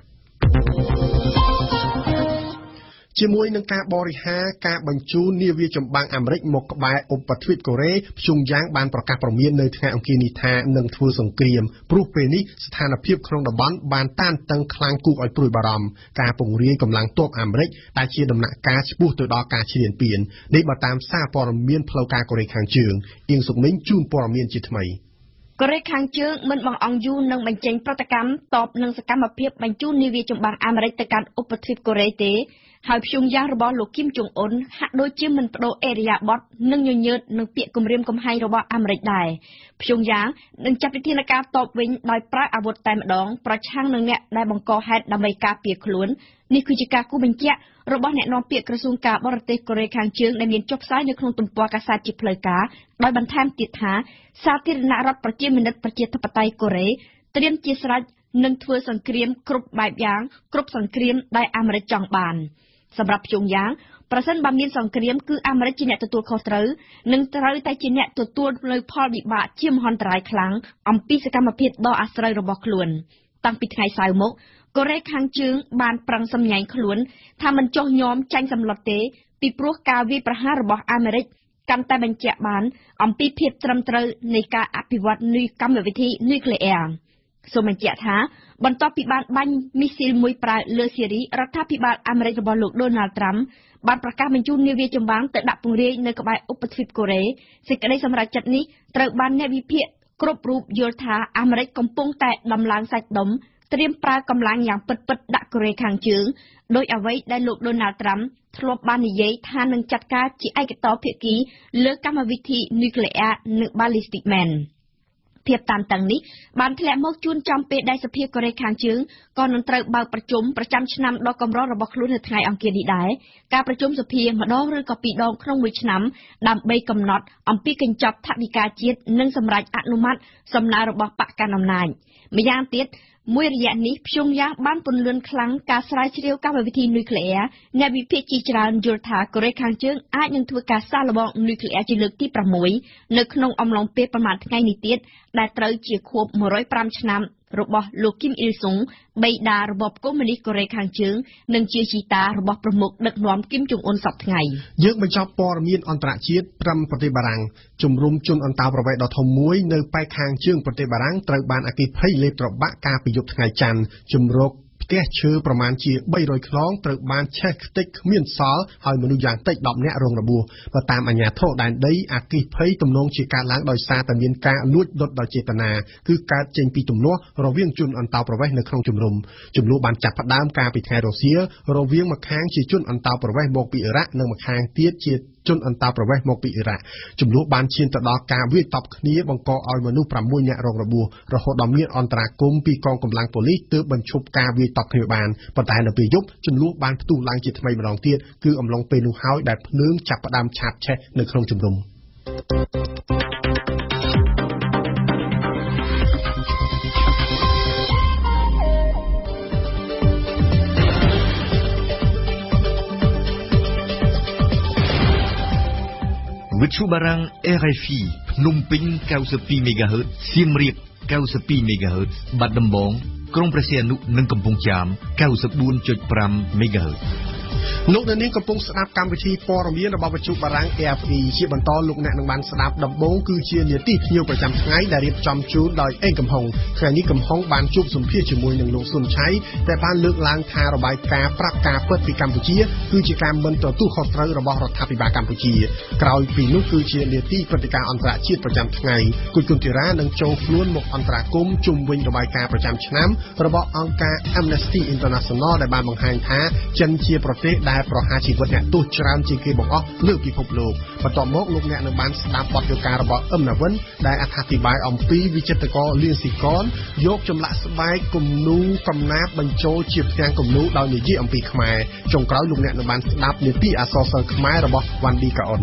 Speaker 1: ជាមួយនឹងការបរិហាការបញ្ជូននាវាចម្បាំងអាមេរិកមកក្បែរឧបទ្វីបកូរ៉េព្យុងយ៉ាងបានប្រកាសព្រមាននៅថ្ងៃអង្គារនេះថានឹងធ្វើសង្គ្រាមព្រោះពេលនេះស្ថានភាពក្នុងតំបន់បានតានតឹងខ្លាំងគួរឲ្យព្រួយបារម្ភការពង្រាយកម្លាំងទ័ពអាមេរិកដែលជាដំណាក់កាលឆ្ពោះទៅដល់ការឈ្លានពាននេះបើតាមសារព័ត៌មានផ្លូវការកូរ៉េខាងជើងអៀងសុកមីងជូនព័ត៌មានជាថ្មី
Speaker 5: កូរ៉េខាងជើងមិនបង្អង់យូរនឹងបញ្ចេញប្រតិកម្មតបនឹងសកម្មភាពបញ្ជូននាវាចម្បាំងអាមេរិកទៅកាន់ឧបទ្វីបកូរ៉េទេហើយព្យុងយ៉ាងរបស់លោកគីមចុងអ៊ុនហាក់ដូចជាមិនបដូរអេរយាប័តនិងញញើតនឹងពាក្យគម្រាមកំហែងរបស់អាមេរិកដែរព្យុងយ៉ាងនឹងចាត់វិធានការតបវិញដោយប្រើអាវុធតែម្ដងប្រឆាំងនឹងអ្នកដែលបង្កហេតុដើម្បីការពារខ្លួននេះគឺជាការគូបញ្ជាក់របស់អ្នកនាំពាក្យក្រសួងការបរទេសកូរ៉េខាងជើងដែលមានចុះផ្សាយនៅក្នុងទំព័រកាសែតជាផ្លូវការដោយបន្ថែមទៀតថាសាធារណរដ្ឋប្រជាមានិតប្រជាធិបតេយ្យកូរ៉េត្រៀមជាស្រេចនឹងធ្វើសង្គ្រាមគ្រប់បែបយ៉ាងគ្រប់សង្គ្រាមដែលអាមេរិកចង់បានសម្រាប់ព្យុងយ៉ាងប្រសិនបើមានសង្គ្រាមគឺអាមេរិកជាអ្នកទទួលខុសត្រូវនិងត្រូវតែជាអ្នកទទួលនៅផលវិបាកជាមហន្តរាយខ្លាំងអំពីសកម្មភាពដ៏អាស្រូវរបស់ខ្លួនតាំងពីថ្ងៃសៅរ៍មកកូរ៉េខាងជើងបានប្រឹងសម្ញែងខ្លួនថាមិនចុះញោមចាញ់សម្លុតទេពីព្រោះការវាយប្រហាររបស់អាមេរិកកាន់តែបញ្ជាក់បានអំពីភាពត្រឹមត្រូវនៃការអភិវឌ្ឍនៃកម្មវិធីនុយក្លេអ៊ែរសូមបញ្ជាក់ថាបន្ទាប់ពីបានបាញ់មីស៊ីលមួយប្រើលើស៊េរីរដ្ឋាភិបាលអាមេរិករបស់លោក Donald Trump បានប្រកាសបញ្ជូននាវាចម្បាំងទៅដាក់ពង្រាយនៅក្បែរឧបទ្វីបកូរ៉េសេចក្តីសម្រេចចិត្តនេះត្រូវបានអ្នកវិភាគគ្រប់រូបយល់ថាអាមេរិកកំពុងតែដំឡើងសាច់ដុំត្រៀមប្រើកម្លាំងយ៉ាងពិតៗដាក់កូរ៉េខាងជើងដោយអ្វីដែលលោក Donald Trump ធ្លាប់បាននិយាយថានឹងចាត់ការជាឯកតោភាគីលើកម្មវិធីនុយក្លេអ៊ែរនិង Ballistic Manភាពតានតឹងនេះបានធ្លាក់មកជួនចំពេលដែលសភាកូរ៉េខាងជើងក៏នឹងត្រូវបើកប្រជុំប្រចាំឆ្នាំដ៏កម្ររបស់ខ្លួននៅថ្ងៃអង្គារនេះដែរការប្រជុំសភាម្ដងឬក៏ពីរដងក្នុងមួយឆ្នាំដើម្បីកំណត់អំពីកញ្ចប់ថវិកាជាតិនិងសម្រេចអនុម័តសំណើរបស់បកកណ្ដាលអំណាចម្យ៉ាងទៀតមួយរយៈនេះព្យុងយ៉ាងបានពន្លឿនខ្លាំងការស្រាវជ្រាវកម្មវិធីនុយក្លេអ៊ែរអ្នកវិភាគជាច្រើនយល់ថាកូរ៉េខាងជើងអាចនឹងធ្វើការសាកល្បងនុយក្លេអ៊ែរជាលើកទី6នៅក្នុងអំឡុងពេលប្រមាណថ្ងៃនេះទៀតដែលត្រូវជាខួប105ឆ្នាំរបស់លោកគីមអ៊ីលសុងបេដារបបកុម្មុយនីសកូរ៉េខាងជើងនិងជាជីតារបស់ប្រមុខដឹកនាំគីមចុងអ៊ុនសប្តាហ៍ថ្ងៃ
Speaker 1: យើងបញ្ចប់ព័ត៌មានអន្តរជាតិព្រមប្រទេសបារាំងជំរុំជនអន្តោប្រវេសន៍ដ៏ធំមួយនៅប៉ែកខាងជើងប្រទេសបារាំងត្រូវបានអគ្គិភ័យលេបត្របាក់កាលពីយប់ថ្ងៃច័ន្ទជំរកផ្ទះឈើប្រមាណជា300ខ្នងត្រូវបានឆេះខ្ទេចគ្មានសល់ហើយមនុស្សយ៉ាងតិច10នាក់រងរបួសបើតាមអាជ្ញាធរដែនដីអគ្គិភ័យទំនងជាកើតឡើងដោយសារតែមានការលួចដុតដោយចេតនាគឺកើតចេញពីទំនាស់រវាងជនអន្តោប្រវេសន៍នៅក្នុងជំនួសបានចាប់ផ្ដើមកាលពីថ្ងៃរសៀលរវាងម្ខាងជាជនអន្តោប្រវេសន៍មកពីអ៊ីរ៉ាក់និងម្ខាងទៀតជាជនអន្តោប្រវេសន៍មកពីអ៊ីរ៉ាក់ចំនួនបានឈានទៅដល់ការវាយតប់គ្នាបង្កឲ្យមនុស្ស6នាក់រងរបួសរហូតដល់មានអន្តរាគមន៍ពីកងកម្លាំងប៉ូលីសទើបបញ្ឈប់ការវាយតប់គ្នាបានប៉ុន្តែនៅពេលយប់ចំនួនបានផ្ទុះឡើងជាថ្មីម្ដងទៀតគឺអំឡុងពេលនោះហើយដែលភ្លើងចាប់ផ្ដើមឆាបឆេះនៅក្នុងជំនុំ
Speaker 3: វិទ្យុបារាំង RFI ភ្នំពេញ 92 MHz សៀមរាប 92 MHz បាត់ដំបងក្រុងព្រះសីហនុនិងកំពង់ចាម 94.5 MHz
Speaker 1: លោកអ្នកនាងកំពុងស្ដាប់កម្មវិធីព័ត៌មានរបស់វិទ្យុបារាំង RFI ជាបន្តលោកអ្នកនឹងបានស្ដាប់ដំបូងគឺជានាទីភ្ញៀវប្រចាំថ្ងៃដែលរៀបចំជូនដោយអេងកំហុងថ្ងៃនេះកំហុងបានជួបសម្ភាសជាមួយនឹងលោកសុនឆៃដែលបានលើកឡើងថារបាយការណ៍ប្រាប់ការពិតពីកម្ពុជាគឺជាការមិនទទួលខុសត្រូវរបស់រដ្ឋាភិបាលកម្ពុជាក្រោយពីនោះគឺជានាទីព្រឹត្តិការណ៍អន្តរជាតិប្រចាំថ្ងៃគុជគុនធីរ៉ានឹងចូលខ្លួនមកអន្តរាគមន៍ជុំវិញរបាយការណ៍ប្រចាំឆ្នាំរបស់អង្គការ Amnesty International ដែលបានបង្ហាញថាចិនជាប្រទេសដែលប្រហារជីវិតអ្នកទោសច្រើនជាងគេបង្អស់លើពិភពលោកបន្ទាប់មកលោកអ្នកនឹងបានស្ដាប់បទយការបស់អឹមណាវិនដែលអត្ថាធិប្បាយអំពីវិចិត្រករលៀនស៊ីកនយកចម្លាក់ស្បែកគំនូកំណាព្យបញ្ចូលជាផ្ទាំងគំនូដោយនិយាយអំពីខ្មែរចុងក្រោយលោកអ្នកនឹងបានស្ដាប់នាទីអក្សរសិល្ប៍ខ្មែររបស់វ៉ាន់ឌីកាអុន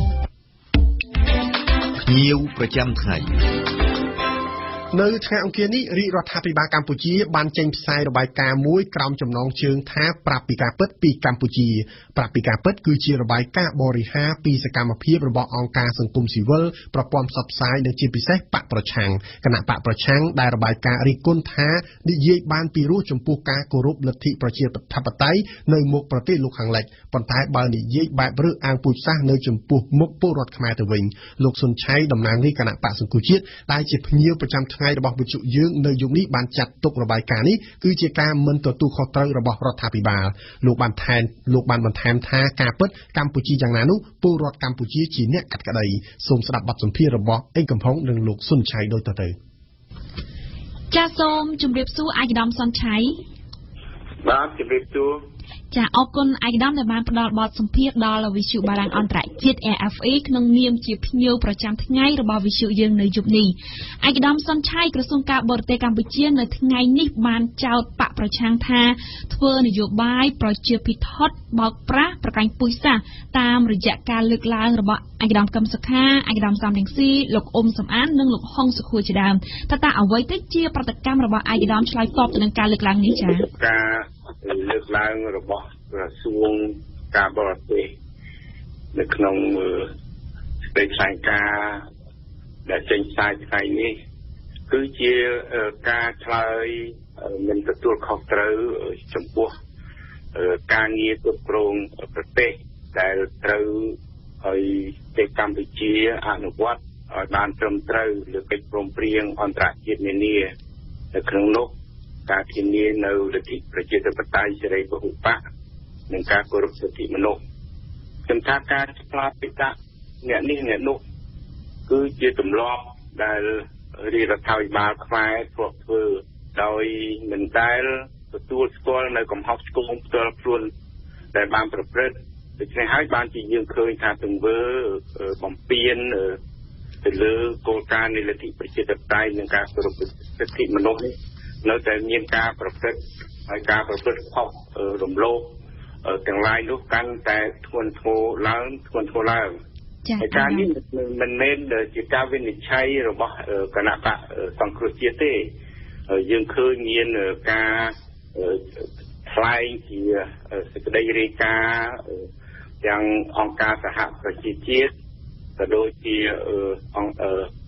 Speaker 3: ភ្ញៀវប្រចាំថ្ងៃ
Speaker 1: នៅថ្ងៃអង្គារនេះរាជរដ្ឋាភិបាលកម្ពុជាបានចេញផ្សាយរបាយការណ៍មួយក្រោមចំណងជើងថាប្រាប់ពីការពិតពីកម្ពុជាប្រាប់ពីការពិតគឺជារបាយការណ៍បរិហារពីសកម្មភាពរបស់អង្គការសង្គមស៊ីវិលប្រព័ន្ធផ្សព្វផ្សាយនិងជាពិសេសបកប្រឆាំងគណៈបកប្រឆាំងដែលរបាយការណ៍រិះគន់ថានិយាយបានពីរោះចំពោះការគោរពលទ្ធិប្រជាធិបតេយ្យនៅមុខប្រទេសលោកខាងលិចប៉ុន្តែបើនិយាយបែបរើសអើងពូជសាសន៍នៅចំពោះមុខពលរដ្ឋខ្មែរទៅវិញលោកសុនឆៃតំណាងរាជគណៈបកសង្គមជាតិដែលជាភ្ញៀវប្រចាំថ្ងៃរបស់វិទ្យុយើងនៅយុគនេះបានចាត់ទុករបាយការណ៍នេះគឺជាការមិនទទួលខុសត្រូវរបស់រដ្ឋាភិបាលលោកបានបន្ថែមថាការពិតកម្ពុជាយ៉ាងណានោះពលរដ្ឋកម្ពុជាជាអ្នកកាត់ក្តីសូមស្ដាប់បទសម្ភាសន៍របស់អេងកំផុងនិងលោកសុនឆៃដូចតទៅ
Speaker 5: ចាសសូមជម្រាបសួរឯកឧត្តមសុនឆៃ
Speaker 6: បាទជម្រាបសួរ
Speaker 5: ចាអរគុណឯកឧត្តមដែលបានផ្ដល់បទសម្ភាសន៍ដល់វិទ្យុបារាំងអន្តរជាតិ RFA ក្នុងនាមជាភ្ញៀវប្រចាំថ្ងៃរបស់វិទ្យុយើងនៅយប់នេះឯកឧត្តមសុនឆៃក្រសួងការបរទេសកម្ពុជានៅថ្ងៃនេះបានចោទបកប្រឆាំងថាធ្វើនយោបាយប្រជាភិថុតបោកប្រាស់ប្រកាញ់ពូជសាសន៍តាមរយៈការលើកឡើងរបស់ឯកឧត្តមកឹមសុខាឯកឧត្តមសំរងស៊ីលោកអ៊ុំសំអាននិងលោកហុងសុខួរជាដើមតើអ្វីទៅជាប្រតិកម្មរបស់ឯកឧត្តមឆ្លើយតបទៅនឹងការលើកឡើងនេះចា៎
Speaker 6: ការលើកឡើងរបស់ក្រសួងការបរទេសនៅក្នុងសេចក្តីថ្លែងការណ៍ដែលចេញផ្សាយថ្ងៃនេះគឺជាការឆ្លើយមិនទទួលខុសត្រូវចំពោះការងារគ្រប់គ្រងប្រទេសដែលត្រូវឲ្យប្រទេសកម្ពុជាអនុវត្តឲ្យបានត្រឹមត្រូវលើកិច្ចព្រមព្រៀងអន្តរជាតិនានានៅក្នុងនោះការធានានៅលទ្ធិប្រជាធិបតេយ្យសេរីពហុបកនិងការគោរពសិទ្ធិមនុស្សខ្ញុំថាការឆ្លាតពីតាអ្នកនេះអ្នកនោះគឺជាទម្លាប់ដែលរាជរដ្ឋាភិបាលខ្មែរធ្លាប់ធ្វើដោយមិនដែលទទួលស្គាល់នៅកំហុសឆ្គងផ្ទាល់ខ្លួនដែលបានប្រព្រឹត្តដូច្នេះហើយបានជាយើងឃើញថាទង្វើបំពានទៅលើគោលការណ៍នៃលទ្ធិប្រជាធិបតេយ្យនិងការគោរពសិទ្ធិមនុស្សនេះនៅតែមានការប្រព្រឹត្តហើយការប្រព្រឹត្តខុសរំលោភទាំងឡាយនោះកាន់តែធ្ងន់ធ្ងរឡើងហើយការនេះមិនមែនជាការវិនិច្ឆ័យរបស់គណៈបកសង្គ្រោះជាតិទេយើងឃើញមានការថ្លែងជាសេចក្តីរាយការណ៍ទាំងអង្គការសហប្រជាជាតិក៏ដូចជា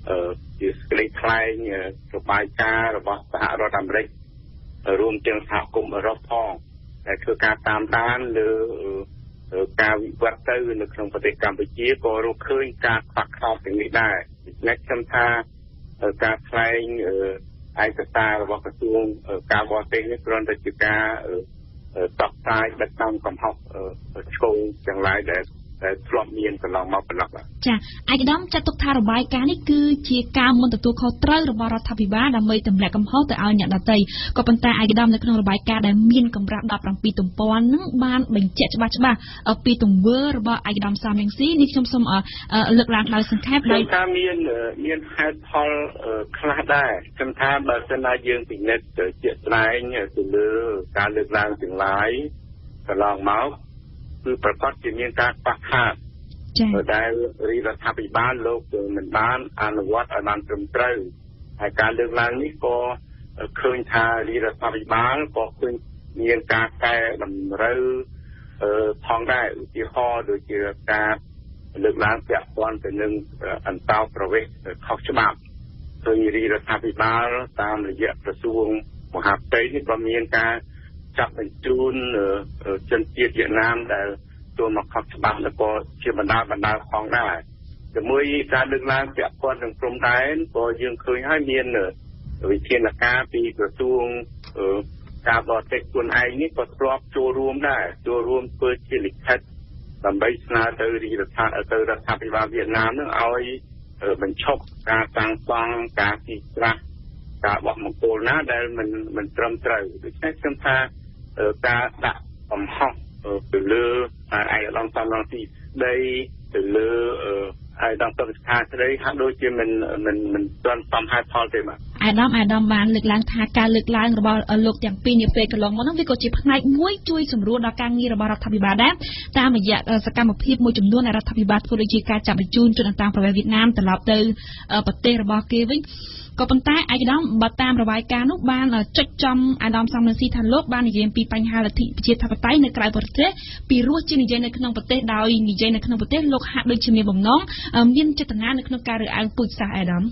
Speaker 6: ជាស្លេកខ្លែងរបាយការណ៍របស់សហរដ្ឋអាមេរិករួមទាំងសហគមន៍អឺរ៉ុបផងដែលធ្វើការតាមដានលើការវិវត្តទៅនៅក្នុងប្រទេសកម្ពុជាក៏រកឃើញការខ្វះខាតទាំងនេះដែរដូច្នេះខ្ញុំថាការថ្លែងឯកសាររបស់ក្រសួងការបរទេសនេះគ្រាន់តែជាការតបស្នើដឹកតាមកំហុសឆ្គងទាំងឡាយដែលធ្លាប់មានកន្លងមកប៉ុណ្ណោះបាទ
Speaker 5: ចាឯកឧត្តមចាត់ទុកថារបាយការណ៍នេះគឺជាការមិនទទួលខុសត្រូវរបស់រដ្ឋាភិបាលដើម្បីទម្លាក់កំហុសទៅឲ្យអ្នកដទៃក៏ប៉ុន្តែឯកឧត្តមនៅក្នុងរបាយការណ៍ដែលមានកម្រាស់17ទំព័រនឹងបានបញ្ជាក់ច្បាស់ពីទង្វើរបស់ឯកឧត្តមសំរងស៊ីនេះខ្ញុំសូមលើកឡើងដោយសង្ខេបដោយ
Speaker 6: ថាមានហេតុផលខ្លះដែរខ្ញុំថាបើសិនណាយើងពិនិត្យជាក់ស្ដែងទៅលើការលើកឡើងទាំងឡាយកន្លងមកគឺប្រកាសជាមានការខ្វះខាតដែលរដ្ឋាភិបាលលោកមិនបានអនុវត្តឲ្យបានត្រឹមត្រូវហើយការលើកឡើងនេះក៏ឃើញថារដ្ឋាភិបាលក៏ឃើញមានការកែតម្រូវផងដែរឧទាហរណ៍ដូចជាការលើកឡើងពាក់ព័ន្ធទៅនឹងអន្តោប្រវេសន៍ខុសច្បាប់ឃើញរដ្ឋាភិបាលតាមរយៈក្រសួងមហាផ្ទៃនេះក៏មានការចាប់បញ្ជូនជនជាតិវៀតណាមដែលចូលមកខុសច្បាប់แล้วก็ជាបណ្ដាផងដែរជាមួយការលើកឡើងពាក់ព័ន្ធនឹងព្រំដែនក៏យើងឃើញហើយមានវិធានការពីក្រសួងការបរទេសខ្លួនឯងនេះក៏ធ្លាប់ចូលរួមដែរចូលរួមធ្វើជាលិខិតដើម្បីស្នើទៅរដ្ឋាភិបាលវៀតណាមនឹងឲ្យបញ្ឈប់ការសាងសង់ការទីស្រះការបោះបង្គោលណាដែលមិនត្រឹមត្រូវដូច្នេះខ្ញុំថាការដាក់កំហុសទៅលើឯកឧត្តមសំរងស៊ីស្ដីទៅលើឯកឧត្តមសុខាស្ដីហាក់ដូចជាមិនទាន់សមហេតុផលទេបាទ
Speaker 5: អាដាមបានលើកឡើងថាការលើកឡើងរបស់លោកទាំងពីរនាពេលកន្លងមកនោះវាក៏ជាផ្នែកមួយជួយសម្រួលដល់ការងាររបស់រដ្ឋាភិបាលដែរតាមរយៈសកម្មភាពមួយចំនួនដែលរដ្ឋាភិបាលធ្វើដូចជាការចាប់បញ្ជូនជនអន្តោប្រវេសន៍វៀតណាមត្រឡប់ទៅប្រទេសរបស់គេវិញក៏ប៉ុន្តែឯកឧត្តមបើតាមរបាយការណ៍នោះបានចុចចំអាដាមសំរងស៊ីថាលោកបាននិយាយពីបញ្ហាលទ្ធិប្រជាធិបតេយ្យនៅក្រៅប្រទេសពីរោះជានិយាយនៅក្នុងប្រទេសដោយនិយាយនៅក្នុងប្រទេសលោកហាក់ដូចជាមានបំណងមានចេតនានៅក្នុងការរើសអើងពូជសាសន៍ឯកឧត្តម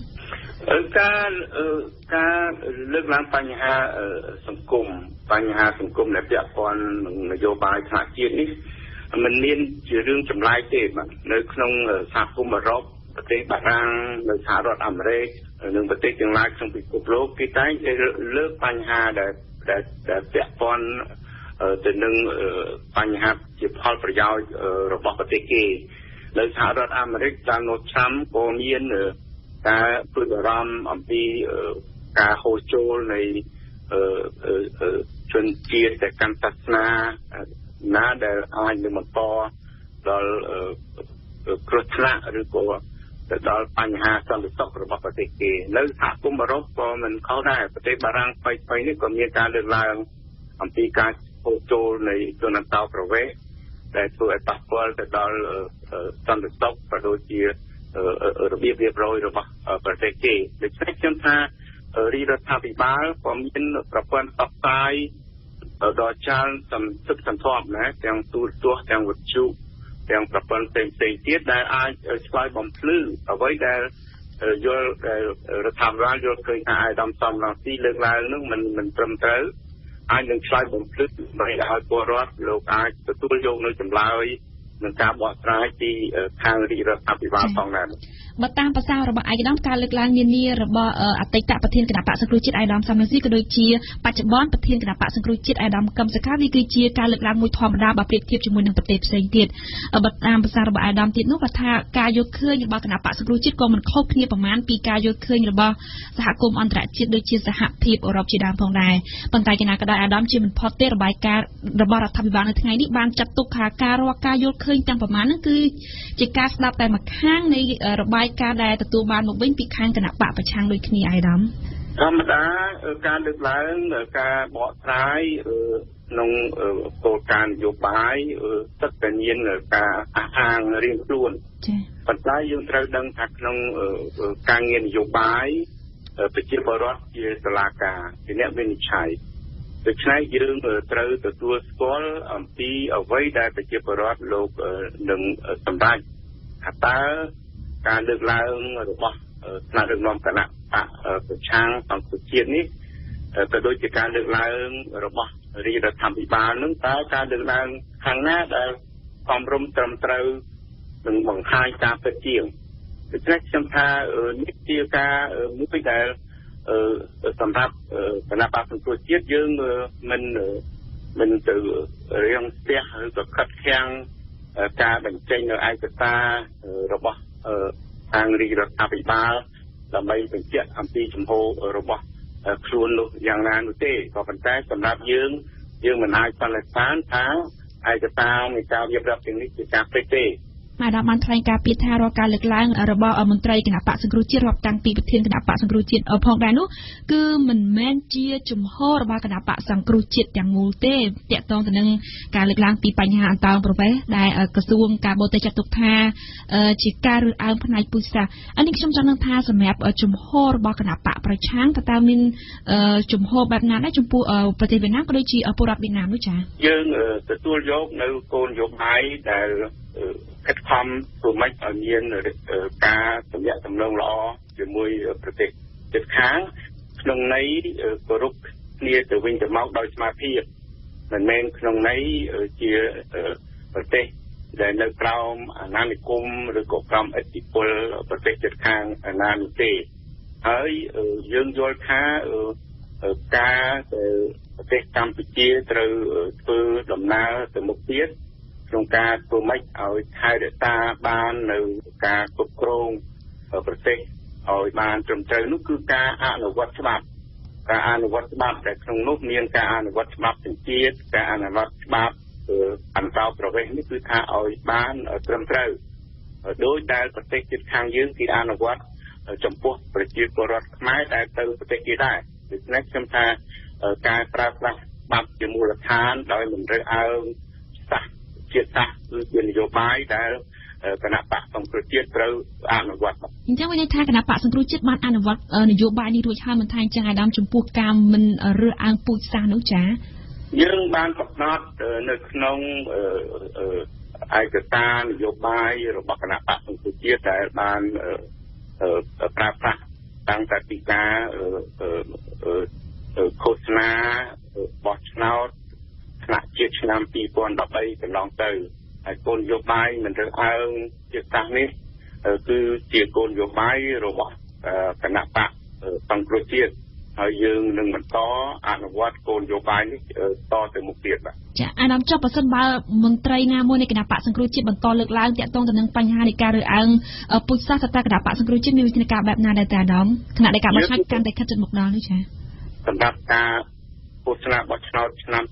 Speaker 6: ការលើកឡើងបញ្ហាសង្គមដែលពាក់ព័ន្ធនឹងនយោបាយថ្នាក់ជាតិនេះมันមានជារឿងចម្លែកទេបាទនៅក្នុងសហគមន៍អឺរ៉ុបប្រទេសបារាំងនៅសហរដ្ឋអាមេរិកនិងប្រទេសទាំងឡាយក្នុងពិភពលោកគេតែងតែលើកបញ្ហាដែលពាក់ព័ន្ធទៅនឹងបញ្ហាជាផលប្រយោជន៍របស់ប្រទេសគេនៅសហរដ្ឋអាមេរិកតាមនោះឆ្នាំក៏មានការព្រួយបារម្ភអំពីការហូរចូលនៃជនជាតិដែលកាន់សាសនាណាដែលអាចនឹងបន្តដល់គ្រោះថ្នាក់ឬក៏ទៅដល់បញ្ហាសន្តិសុខរបស់ប្រទេសគេនៅសហគមន៍អឺរ៉ុបក៏មិនខុសដែរប្រទេសបារាំងស្វ័យនេះក៏មានការលើកឡើងអំពីការហូរចូលនៃជនអន្តោប្រវេសន៍ដែលធ្វើឲ្យប៉ះពាល់ទៅដល់សន្តិសុខក៏ដូចជារបៀបរៀបរយរបស់ប្រទេសគេដូច្នេះខ្ញុំថារដ្ឋាភិបាលក៏មានប្រព័ន្ធផ្សព្វផ្សាយដល់ច្រើនសន្ធាប់ណាទាំងទូរទស្សន៍ទាំងវិទ្យុទាំងប្រព័ន្ធផ្សេងទៀតដែលអាចឆ្លើយបំភ្លឺអ្វីដែលយល់រដ្ឋាភិបាលយល់ឃើញថាឯកឧត្តមសំរងស៊ីលើកឡើងនោះមិនត្រឹមត្រូវអាចនឹងឆ្លើយបំភ្លឺដើម្បីឲ្យពលរដ្ឋលោកអាចទទួលយកនៅចម្លើយនឹងការបកស្រាយពីខាងរដ្ឋាភិបាលផងដែរ
Speaker 5: បើតាមភាសារបស់ឯកឧត្តមការលើកឡើងនានារបស់អតីតប្រធានគណៈបក្សសង្គ្រោះជាតិឯកឧត្តមសំរងស៊ីក៏ដូចជាបច្ចុប្បន្នប្រធានគណៈបក្សសង្គ្រោះជាតិឯកឧត្តមកឹមសុខាវាគឺជាការលើកឡើងមួយធម្មតាបើប្រៀបធៀបជាមួយនឹងប្រទេសផ្សេងទៀតបើតាមភាសារបស់ឯកឧត្តមទៀតនោះគាត់ថាការយកឃើញរបស់គណៈបក្សសង្គ្រោះជាតិក៏មិនខុសគ្នាប្រមាណពីការយកឃើញរបស់សហគមន៍អន្តរជាតិដូចជាសហភាពអឺរ៉ុបជាដើមផងដែរប៉ុន្តែគណៈក៏ដោយឯកឧត្តមជាមិនផុតទេរបាយការណ៍របស់រដ្ឋាភិបាលនៅថ្ងៃនេះបានចាត់ទុកថាការយល់ឃើញទាំងប្រមាណហ្នឹងគឺជាការស្ដាប់តែមួយខាងនៃរបាយការណ៍ដែលទទួលបានមកវិញពីខាងគណៈបកប្រឆាំងដូចគ្នាឯកឧត្តម
Speaker 6: ធម្មតាការលើកឡើងការបកស្រាយក្នុងគោលការណ៍នយោបាយទឹកតែមានការអះអាងរៀងខ្លួន
Speaker 5: ចា៎
Speaker 6: ប៉ុន្តែយើងត្រូវដឹងថាក្នុងការងារនយោបាយប្រជាពលរដ្ឋជាតុលាការជាអ្នកវិនិច្ឆ័យដូច្នេះយើងត្រូវទទួលស្គាល់អំពីអ្វីដែលប្រជាពលរដ្ឋលោកនឹងសម្រេចថាតើការលើកឡើងរបស់ថ្នាក់ដឹកនាំគណៈបកប្រឆាំងសង្គ្រោះជាតិនេះក៏ដូចជាការលើកឡើងរបស់រាជរដ្ឋាភិបាលនឹងតើការលើកឡើងខាងណាដែលសមរម្យត្រឹមត្រូវនឹងបង្ហាញការពិតជាងដូច្នេះខ្ញុំថានេះជាការមួយដែលសម្រាប់គណៈបកសង្គ្រោះជាតិយើងមិនទៅរៀងស្ទះឬក៏ខិតខាំងការបញ្ចេញនៅឯកសាររបស់ខាងរាជរដ្ឋាភិបាលដើម្បីបញ្ជាក់អំពីជំហររបស់ខ្លួននោះយ៉ាងណានោះទេក៏ប៉ុន្តែសម្រាប់យើងមិនអាចសន្និដ្ឋានថាឯកសារនៃការរៀបរាប់ទាំងនេះជាការពិតទេ
Speaker 5: អាដាមបានថ្លែងការពីថារាល់ការលើកឡើងរបស់មន្ត្រីគណៈបកសង្គ្រោះជាតិរាប់តាំងពីប្រធានគណៈបកសង្គ្រោះជាតិផងដែរនោះគឺមិនមែនជាជំហររបស់គណៈបកសង្គ្រោះជាតិទាំងមូលទេតាក់ទងទៅនឹងការលើកឡើងពីបញ្ហាអន្តោប្រវេសន៍ដែលក្រសួងការបរទេសចាត់ទុកថាជាការរើសអើងផ្នែកពូជសាសន៍អានេះខ្ញុំចង់នឹងថាសម្រាប់ជំហររបស់គណៈបកប្រឆាំងតើមានជំហរបែបណាដែរចំពោះប្រទេសវៀតណាមក៏ដូចជាពលរដ្ឋវៀតណាមនោះចា៎យើងទទួលយកនៅគោលនយោបាយដែលខិតខំធ្វើម៉េចឲ្យមានការទំនាក់ទំនងល្អជាមួយប្រទេសជិតខាងក្នុងន័យគោរពគ្នាទៅវិញទៅមកដោយស្មារតីមិនមែនក្នុងន័យជាប្រទេសដែលនៅក្រោមអាណានិគមឬក៏ក្រោមឥទ្ធិពលប្រទេសជិតខាងអាណានោះទេហើយយើងយល់ថាការប្រទេសកម្ពុជាត្រូវធ្វើដំណើរទៅមុខទៀតក្នុងការធ្វើម៉េចឲ្យថែរក្សាបាននៅការគ្រប់គ្រងប្រទេសឲ្យបានត្រឹមត្រូវនោះគឺការអនុវត្តច្បាប់ដែលក្នុងនោះមានការអនុវត្តច្បាប់ទាំងជាតិការអនុវត្តច្បាប់អន្តោប្រវេសន៍នេះគឺថាឲ្យបានត្រឹមត្រូវដោយដែលប្រទេសជិតខាងយើងគេអនុវត្តចំពោះប្រជាពលរដ្ឋខ្មែរដែលទៅប្រទេសគេដែរដូច្នេះខ្ញុំថាការប្រើប្រាស់ច្បាប់ជាមូលដ្ឋានដោយមិនរើសអើងជាតិសាសន៍គឺជានយោបាយដែលគណៈបកសង្គ្រោះជាតិត្រូវអនុវត្តអញ្ចឹងមានន័យថាគណៈបកសង្គ្រោះជាតិបានអនុវត្តនយោបាយនេះរួចហើយមិនថាអញ្ចឹងអាដាមចំពោះការមិនរើសអើងពូជសាសន៍នោះចាយើងបានកំណត់នៅក្នុងឯកសារនយោបាយរបស់គណៈបកសង្គ្រោះជាតិដែលបានប្រើប្រាស់តាំងតែពីការឃោសនាបោះឆ្នោតថ្នាក់ជាតិឆ្នាំ2013កន្លងទៅហើយគោលនយោបាយមិនរើសអើងជាតិសាសន៍នេះគឺជាគោលនយោបាយរបស់គណៈបកសង្គ្រោះជាតិហើយយើងនឹងបន្តអនុវត្តគោលនយោបាយនេះតទៅមុខទៀតបាទចាអាដាមចុះបើសិនបើមន្ត្រីណាមួយនៃគណៈបកសង្គ្រោះជាតិបន្តលើកឡើងតាក់ទងទៅនឹងបញ្ហានៃការរើសអើងពូជសាសន៍តើគណៈបកសង្គ្រោះជាតិមានវិធានការបែបណាដែរតែអាដាមគណៈដែលការបោះឆ្នោតកាន់តែខិតជិតមកដល់នេះចាសម្រាប់ការឃោសនាបោះឆ្នោតឆ្នាំ